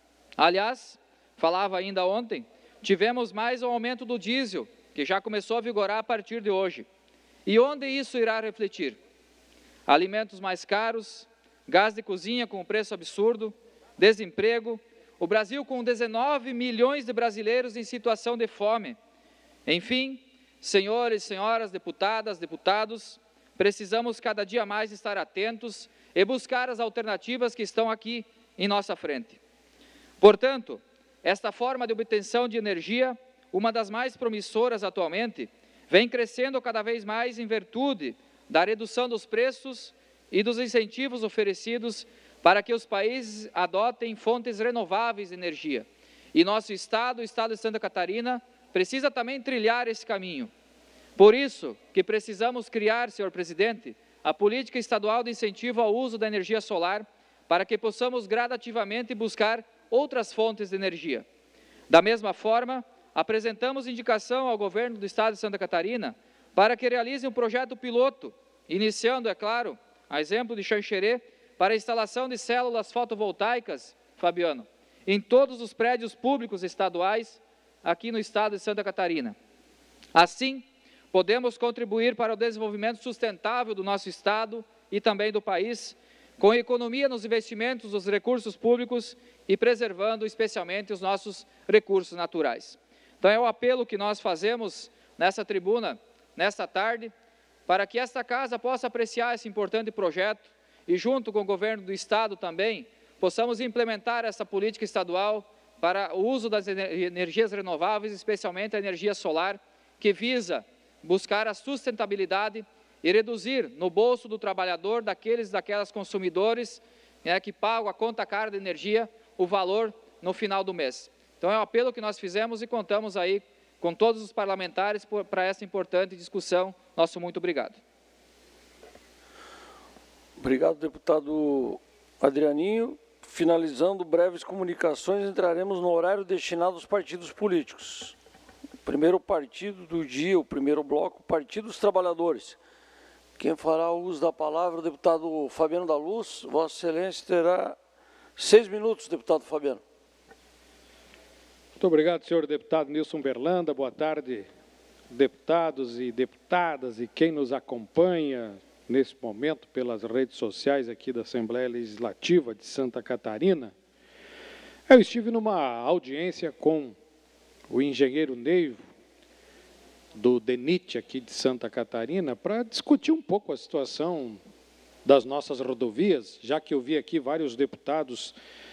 Aliás, falava ainda ontem, tivemos mais um aumento do diesel, que já começou a vigorar a partir de hoje. E onde isso irá refletir? Alimentos mais caros, gás de cozinha com preço absurdo, desemprego, o Brasil com dezenove milhões de brasileiros em situação de fome. Enfim, senhores e senhoras deputadas, deputados, precisamos cada dia mais estar atentos e buscar as alternativas que estão aqui em nossa frente. Portanto, esta forma de obtenção de energia, uma das mais promissoras atualmente, vem crescendo cada vez mais em virtude da redução dos preços e dos incentivos oferecidos para que os países adotem fontes renováveis de energia. E nosso Estado, o Estado de Santa Catarina, precisa também trilhar esse caminho. Por isso que precisamos criar, senhor presidente, a política estadual de incentivo ao uso da energia solar, para que possamos gradativamente buscar outras fontes de energia. Da mesma forma, apresentamos indicação ao governo do Estado de Santa Catarina para que realize um projeto piloto, iniciando, é claro, a exemplo de Xanxerê, para a instalação de células fotovoltaicas, Fabiano, em todos os prédios públicos estaduais aqui no Estado de Santa Catarina. Assim, podemos contribuir para o desenvolvimento sustentável do nosso Estado e também do país, com economia nos investimentos dos recursos públicos e preservando especialmente os nossos recursos naturais. Então, é o apelo que nós fazemos nessa tribuna, nesta tarde, para que esta casa possa apreciar esse importante projeto e, junto com o governo do Estado também, possamos implementar essa política estadual para o uso das energias renováveis, especialmente a energia solar, que visa buscar a sustentabilidade e reduzir no bolso do trabalhador, daqueles e daquelas consumidores, né, que pagam a conta cara de energia, o valor no final do mês. Então, é um apelo que nós fizemos e contamos aí com todos os parlamentares para essa importante discussão. Nosso muito obrigado. Obrigado, deputado Adrianinho. Finalizando breves comunicações, entraremos no horário destinado aos partidos políticos. O primeiro partido do dia, o primeiro bloco, Partido dos Trabalhadores. Quem fará o uso da palavra, o deputado Fabiano da Luz. Vossa Excelência terá seis minutos, deputado Fabiano. Muito obrigado, senhor deputado Nilson Berlanda. Boa tarde, deputados e deputadas e quem nos acompanha nesse momento pelas redes sociais aqui da Assembleia Legislativa de Santa Catarina. Eu estive numa audiência com o engenheiro Neivo, do DENIT aqui de Santa Catarina, para discutir um pouco a situação das nossas rodovias, já que eu vi aqui vários deputados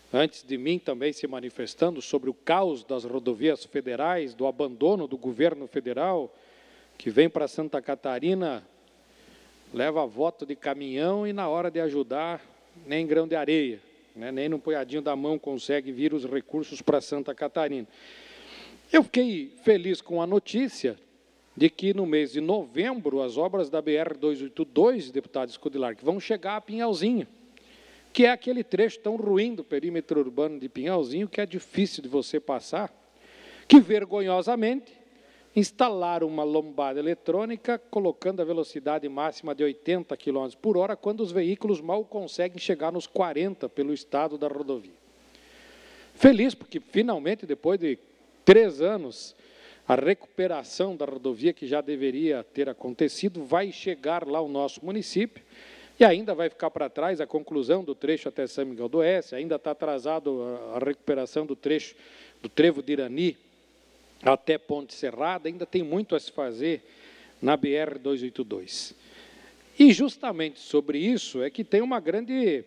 antes de mim também se manifestando sobre o caos das rodovias federais, do abandono do governo federal, que vem para Santa Catarina, leva voto de caminhão e na hora de ajudar, nem grão de areia, né? Nem no punhadinho da mão consegue vir os recursos para Santa Catarina. Eu fiquei feliz com a notícia de que no mês de novembro as obras da B R duzentos e oitenta e dois, deputado Scudillar, que vão chegar a Pinhalzinho, que é aquele trecho tão ruim do perímetro urbano de Pinhalzinho, que é difícil de você passar, que vergonhosamente instalaram uma lombada eletrônica colocando a velocidade máxima de oitenta quilômetros por hora, quando os veículos mal conseguem chegar nos quarenta pelo estado da rodovia. Feliz porque, finalmente, depois de três anos, a recuperação da rodovia, que já deveria ter acontecido, vai chegar lá ao nosso município, e ainda vai ficar para trás a conclusão do trecho até São Miguel do Oeste, ainda está atrasado a recuperação do trecho do Trevo de Irani até Ponte Serrada, ainda tem muito a se fazer na B R duzentos e oitenta e dois. E justamente sobre isso é que tem uma grande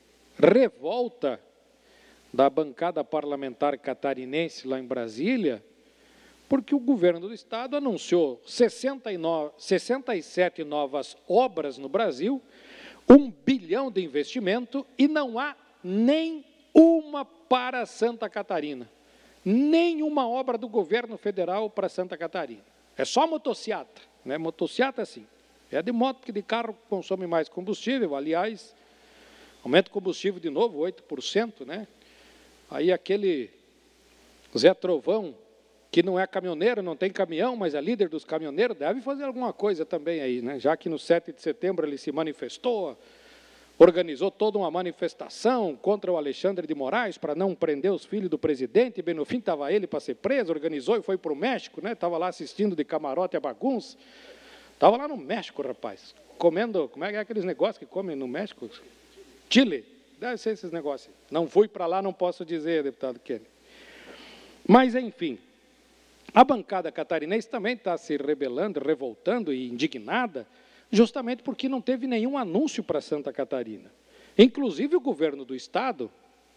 revolta da bancada parlamentar catarinense lá em Brasília, porque o governo do estado anunciou sessenta e nove, sessenta e sete novas obras no Brasil, um bilhão de investimento, e não há nem uma para Santa Catarina. Nenhuma obra do governo federal para Santa Catarina. É só motociata, né? Motociata, sim. É de moto que de carro consome mais combustível, aliás, aumenta o combustível de novo, oito por cento, né? Aí aquele Zé Trovão, que não é caminhoneiro, não tem caminhão, mas é líder dos caminhoneiros, deve fazer alguma coisa também aí, né? Já que no sete de setembro ele se manifestou, organizou toda uma manifestação contra o Alexandre de Moraes para não prender os filhos do presidente, e bem no fim estava ele para ser preso, organizou e foi para o México, né? Estava lá assistindo de camarote a bagunça. Estava lá no México, rapaz, comendo, como é que é aqueles negócios que comem no México? Chile, deve ser esses negócios. Não fui para lá, não posso dizer, deputado Kenny. Mas, enfim, a bancada catarinense também está se rebelando, revoltando e indignada, justamente porque não teve nenhum anúncio para Santa Catarina. Inclusive o governo do estado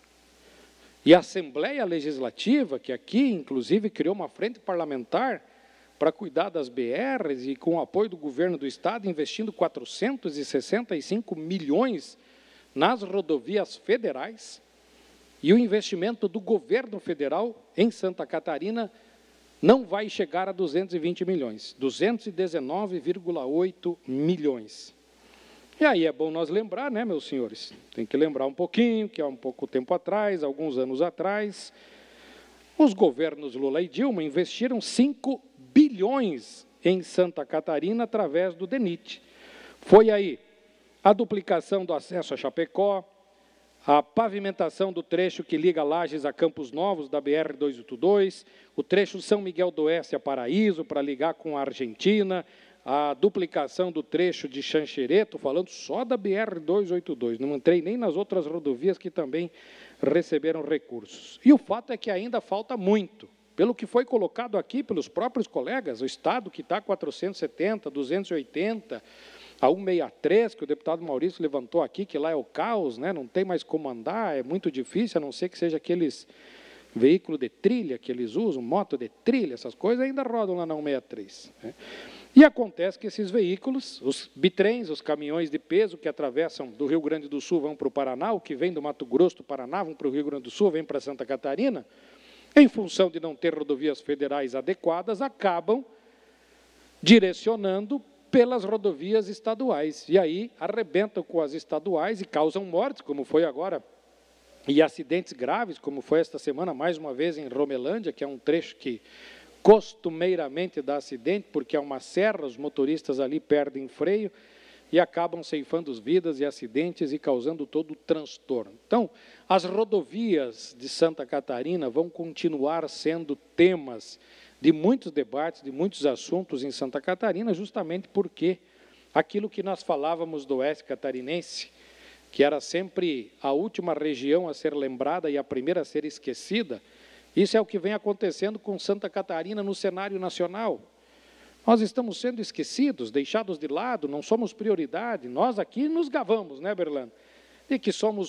e a Assembleia Legislativa, que aqui, inclusive, criou uma frente parlamentar para cuidar das B Rs e com o apoio do governo do estado, investindo quatrocentos e sessenta e cinco milhões nas rodovias federais, e o investimento do governo federal em Santa Catarina não vai chegar a duzentos e vinte milhões, duzentos e dezenove vírgula oito milhões. E aí é bom nós lembrar, né, meus senhores? Tem que lembrar um pouquinho, que há um pouco tempo atrás, alguns anos atrás, os governos Lula e Dilma investiram cinco bilhões em Santa Catarina através do DENIT. Foi aí a duplicação do acesso a Chapecó, a pavimentação do trecho que liga Lages a Campos Novos, da B R duzentos e oitenta e dois, o trecho São Miguel do Oeste a Paraíso, para ligar com a Argentina, a duplicação do trecho de Xanxerê, estou falando só da B R duzentos e oitenta e dois, não entrei nem nas outras rodovias que também receberam recursos. E o fato é que ainda falta muito. Pelo que foi colocado aqui pelos próprios colegas, o Estado que está quatrocentos e setenta, duzentos e oitenta, a cento e sessenta e três, que o deputado Maurício levantou aqui, que lá é o caos, né? Não tem mais como andar, é muito difícil, a não ser que seja aqueles veículos de trilha que eles usam, moto de trilha, essas coisas ainda rodam lá na cento e sessenta e três. Né? E acontece que esses veículos, os bitrens, os caminhões de peso que atravessam do Rio Grande do Sul, vão para o Paraná, o que vem do Mato Grosso do Paraná, vão para o Rio Grande do Sul, vem para Santa Catarina, em função de não ter rodovias federais adequadas, acabam direcionando pelas rodovias estaduais. E aí arrebentam com as estaduais e causam mortes, como foi agora, e acidentes graves, como foi esta semana, mais uma vez em Romelândia, que é um trecho que costumeiramente dá acidente, porque é uma serra, os motoristas ali perdem freio e acabam ceifando vidas e acidentes e causando todo o transtorno. Então, as rodovias de Santa Catarina vão continuar sendo temas de muitos debates, de muitos assuntos em Santa Catarina, justamente porque aquilo que nós falávamos do oeste catarinense, que era sempre a última região a ser lembrada e a primeira a ser esquecida, isso é o que vem acontecendo com Santa Catarina no cenário nacional. Nós estamos sendo esquecidos, deixados de lado, não somos prioridade. Nós aqui nos gabamos, né, Berlando? De que somos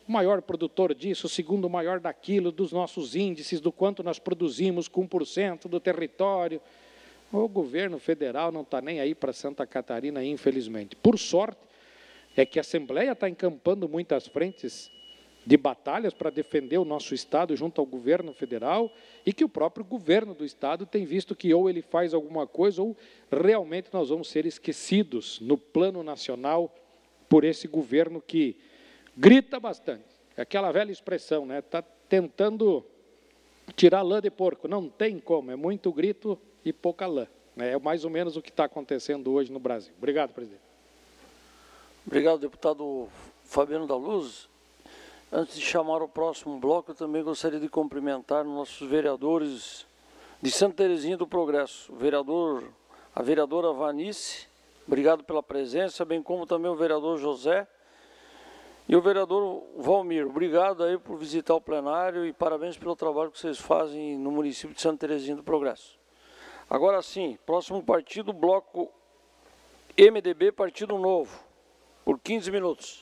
o maior produtor disso, o segundo maior daquilo, dos nossos índices, do quanto nós produzimos com um por cento do território. O governo federal não está nem aí para Santa Catarina, infelizmente. Por sorte, é que a Assembleia está encampando muitas frentes de batalhas para defender o nosso Estado junto ao governo federal e que o próprio governo do Estado tem visto que ou ele faz alguma coisa ou realmente nós vamos ser esquecidos no plano nacional por esse governo que grita bastante. É aquela velha expressão, né? Está tentando tirar lã de porco. Não tem como, é muito grito e pouca lã. É mais ou menos o que está acontecendo hoje no Brasil. Obrigado, presidente. Obrigado, deputado Fabiano da Luz. Antes de chamar o próximo bloco, eu também gostaria de cumprimentar nossos vereadores de Santa Terezinha do Progresso. O vereador, a vereadora Vanice, obrigado pela presença, bem como também o vereador José e o vereador Valmir. Obrigado aí por visitar o plenário e parabéns pelo trabalho que vocês fazem no município de Santa Terezinha do Progresso. Agora sim, próximo partido, bloco M D B, Partido Novo, por quinze minutos.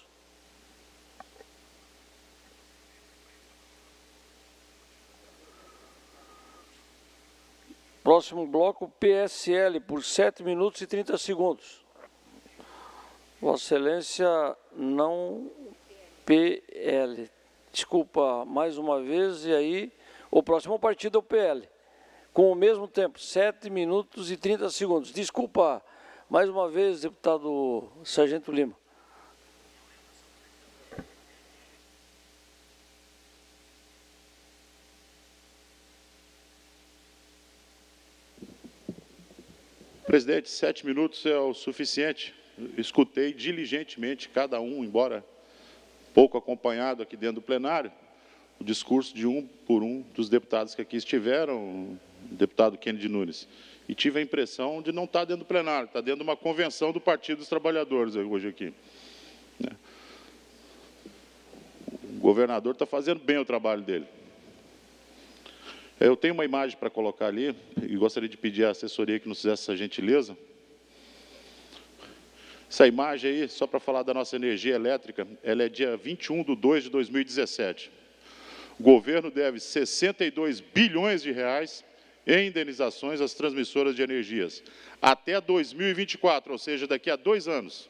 Próximo bloco, P S L, por sete minutos e trinta segundos. Vossa Excelência, não P L. Desculpa, mais uma vez, e aí o próximo partido é o P L. Com o mesmo tempo, sete minutos e trinta segundos. Desculpa, mais uma vez, deputado Sargento Lima. Presidente, sete minutos é o suficiente. Escutei diligentemente cada um, embora pouco acompanhado aqui dentro do plenário, o discurso de um por um dos deputados que aqui estiveram, o deputado Kennedy Nunes. E tive a impressão de não estar dentro do plenário, está dentro de uma convenção do Partido dos Trabalhadores hoje aqui. O governador está fazendo bem o trabalho dele. Eu tenho uma imagem para colocar ali, e gostaria de pedir à assessoria que nos fizesse essa gentileza. Essa imagem aí, só para falar da nossa energia elétrica, ela é dia vinte e um de dois de dois mil e dezessete. O governo deve sessenta e dois bilhões de reais em indenizações às transmissoras de energias. Até dois mil e vinte e quatro, ou seja, daqui a dois anos,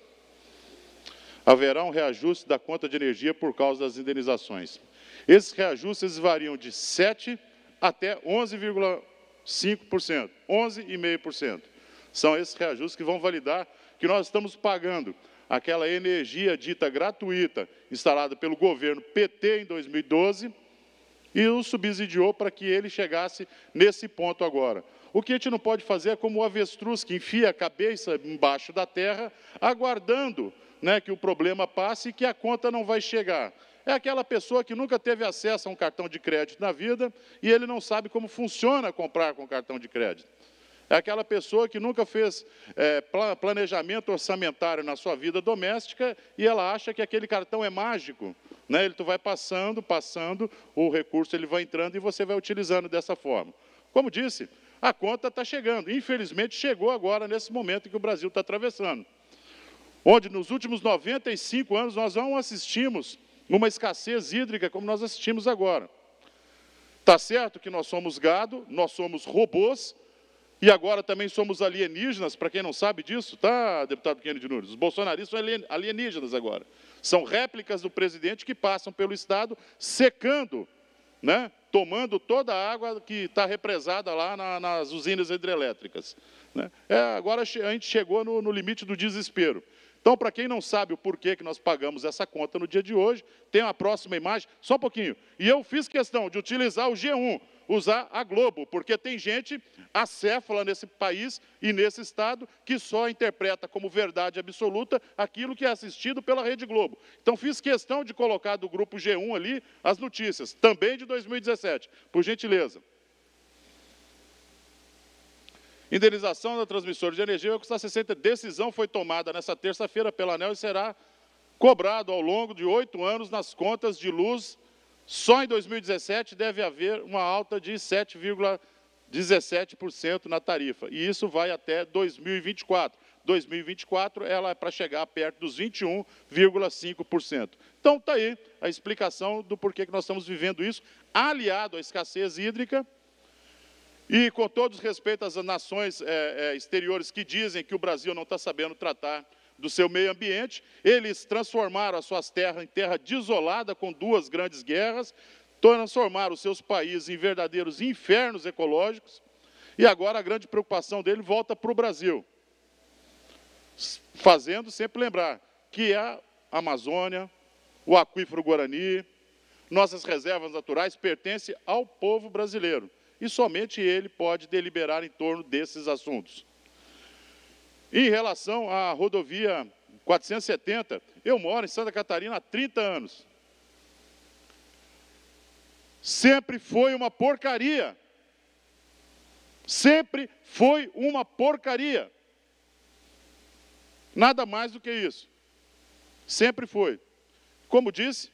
haverá um reajuste da conta de energia por causa das indenizações. Esses reajustes variam de sete por cento até onze vírgula cinco por cento, onze vírgula cinco por cento. São esses reajustes que vão validar que nós estamos pagando aquela energia dita gratuita, instalada pelo governo P T em dois mil e doze, e o subsidiou para que ele chegasse nesse ponto agora. O que a gente não pode fazer é como o avestruz, que enfia a cabeça embaixo da terra, aguardando, né, que o problema passe e que a conta não vai chegar. É aquela pessoa que nunca teve acesso a um cartão de crédito na vida e ele não sabe como funciona comprar com cartão de crédito. É aquela pessoa que nunca fez é, planejamento orçamentário na sua vida doméstica e ela acha que aquele cartão é mágico, né? Ele tu vai passando, passando, o recurso ele vai entrando e você vai utilizando dessa forma. Como disse, a conta está chegando. Infelizmente, chegou agora, nesse momento em que o Brasil está atravessando. Onde, nos últimos noventa e cinco anos, nós não assistimos uma escassez hídrica como nós assistimos agora. Está certo que nós somos gado, nós somos robôs, e agora também somos alienígenas, para quem não sabe disso, tá, deputado Kennedy Nunes? Os bolsonaristas são alienígenas agora. São réplicas do presidente que passam pelo Estado secando, né, tomando toda a água que está represada lá na, nas usinas hidrelétricas. Né? É, agora a gente chegou no, no limite do desespero. Então, para quem não sabe o porquê que nós pagamos essa conta no dia de hoje, tem a próxima imagem, só um pouquinho. E eu fiz questão de utilizar o G um, usar a Globo, porque tem gente acéfala nesse país e nesse estado que só interpreta como verdade absoluta aquilo que é assistido pela Rede Globo. Então, fiz questão de colocar do grupo G um ali as notícias, também de dois mil e dezessete, por gentileza. Indenização da transmissora de energia vai custar sessenta. Decisão foi tomada nessa terça-feira pela ANEEL e será cobrado ao longo de oito anos nas contas de luz. Só em dois mil e dezessete deve haver uma alta de sete vírgula dezessete por cento na tarifa. E isso vai até dois mil e vinte e quatro. dois mil e vinte e quatro, ela é para chegar perto dos vinte e um vírgula cinco por cento. Então, está aí a explicação do porquê que nós estamos vivendo isso, aliado à escassez hídrica. E, com todos os respeitos às nações é, é, exteriores que dizem que o Brasil não está sabendo tratar do seu meio ambiente, eles transformaram as suas terras em terra desolada com duas grandes guerras, transformaram os seus países em verdadeiros infernos ecológicos, e agora a grande preocupação dele volta para o Brasil, fazendo sempre lembrar que a Amazônia, o aquífero Guarani, nossas reservas naturais pertencem ao povo brasileiro. E somente ele pode deliberar em torno desses assuntos. Em relação à rodovia quatrocentos e setenta, eu moro em Santa Catarina há trinta anos. Sempre foi uma porcaria. Sempre foi uma porcaria. Nada mais do que isso. Sempre foi. Como disse,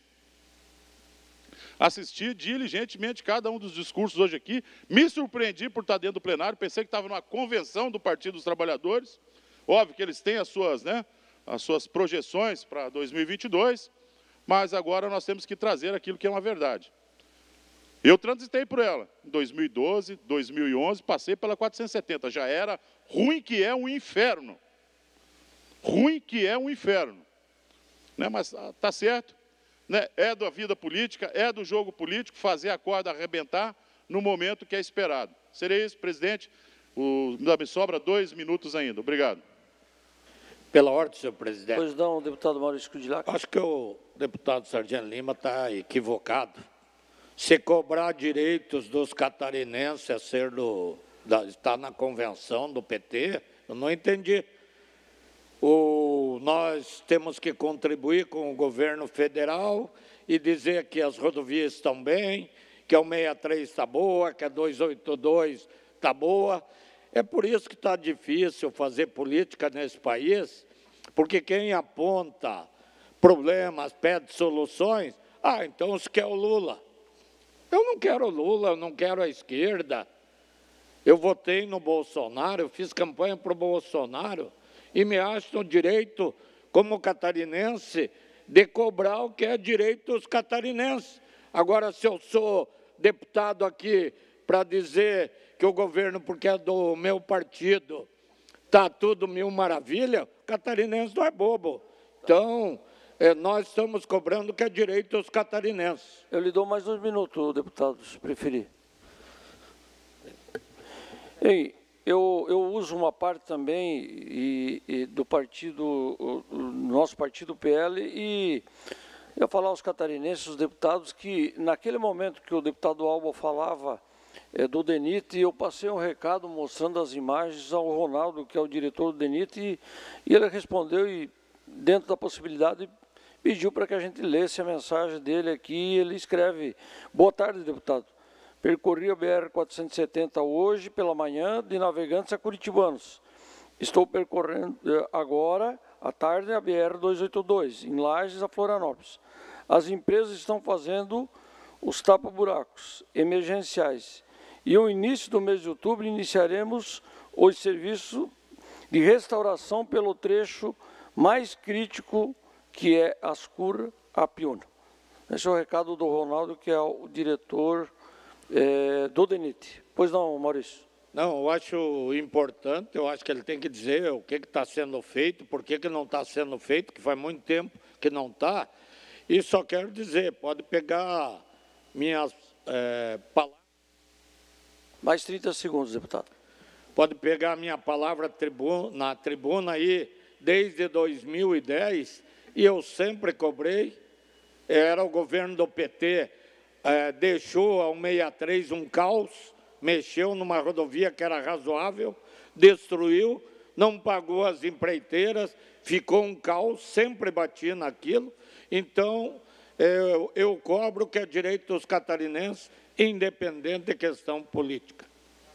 assisti diligentemente cada um dos discursos hoje aqui, me surpreendi por estar dentro do plenário, pensei que estava numa convenção do Partido dos Trabalhadores. Óbvio que eles têm as suas, né, as suas projeções para dois mil e vinte e dois, mas agora nós temos que trazer aquilo que é uma verdade. Eu transitei por ela em dois mil e doze, dois mil e onze, passei pela quatrocentos e setenta, já era ruim que é um inferno. Ruim que é um inferno. Né, mas está certo. Né, é da vida política, é do jogo político, fazer a corda arrebentar no momento que é esperado. Seria isso, presidente. O, me sobra dois minutos ainda. Obrigado. Pela ordem, senhor presidente. Pois não, deputado Maurício Kudilac. Acho que o deputado Sargento Lima está equivocado. Se cobrar direitos dos catarinenses a ser do, da, está na convenção do P T, eu não entendi. O, nós temos que contribuir com o governo federal e dizer que as rodovias estão bem, que a cento e sessenta e três está boa, que a duzentos e oitenta e dois está boa. É por isso que está difícil fazer política nesse país, porque quem aponta problemas, pede soluções, ah, então se quer o Lula. Eu não quero o Lula, eu não quero a esquerda. Eu votei no Bolsonaro, eu fiz campanha para o Bolsonaro, e me acho no direito, como catarinense, de cobrar o que é direito dos catarinenses. Agora, se eu sou deputado aqui para dizer que o governo, porque é do meu partido, está tudo mil maravilha, o catarinense não é bobo. Então, é, nós estamos cobrando o que é direito dos catarinenses. Eu lhe dou mais uns minutos, deputado, se preferir. Ei, Eu, eu uso uma parte também e, e do partido, o, o nosso partido P L, e eu falar aos catarinenses, os deputados, que naquele momento que o deputado Alba falava é, do DENIT, eu passei um recado mostrando as imagens ao Ronaldo, que é o diretor do DENIT, e, e ele respondeu, e dentro da possibilidade, pediu para que a gente lesse a mensagem dele aqui, ele escreve: boa tarde, deputado. Percorri a B R quatrocentos e setenta hoje pela manhã de Navegantes a Curitibanos. Estou percorrendo agora, à tarde, a B R duzentos e oitenta e dois, em Lages a Florianópolis. As empresas estão fazendo os tapa-buracos emergenciais. E no início do mês de outubro iniciaremos o serviço de restauração pelo trecho mais crítico, que é Ascurra a Piúna. Esse é o recado do Ronaldo, que é o diretor É, do DENIT. Pois não, Maurício? Não, eu acho importante, eu acho que ele tem que dizer o que está sendo feito, por que, que não está sendo feito, que faz muito tempo que não está. E só quero dizer, pode pegar minhas é, palavras. Mais trinta segundos, deputado. Pode pegar minha palavra tribu na tribuna aí, desde dois mil e dez, e eu sempre cobrei, era o governo do P T, É, deixou a cento e sessenta e três um caos, mexeu numa rodovia que era razoável, destruiu, não pagou as empreiteiras, ficou um caos, sempre batia naquilo. Então, eu, eu cobro que é direito dos catarinenses, independente de questão política.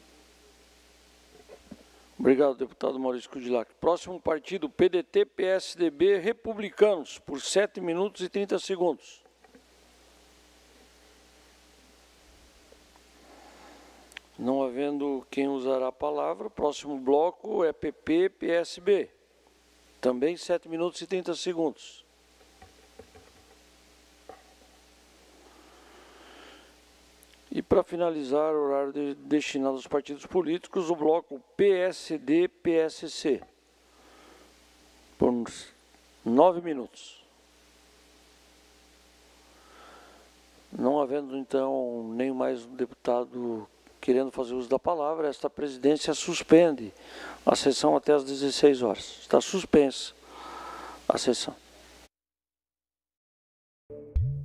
Obrigado, deputado Maurício Kudilac. Próximo partido, P D T, P S D B, Republicanos, por sete minutos e trinta segundos. Não havendo quem usará a palavra, o próximo bloco é P P, P S B. Também sete minutos e trinta segundos. E para finalizar o horário de, destinado aos partidos políticos, o bloco P S D P S C. Por uns nove minutos. Não havendo, então, nem mais um deputado querendo fazer uso da palavra, esta presidência suspende a sessão até às dezesseis horas. Está suspensa a sessão.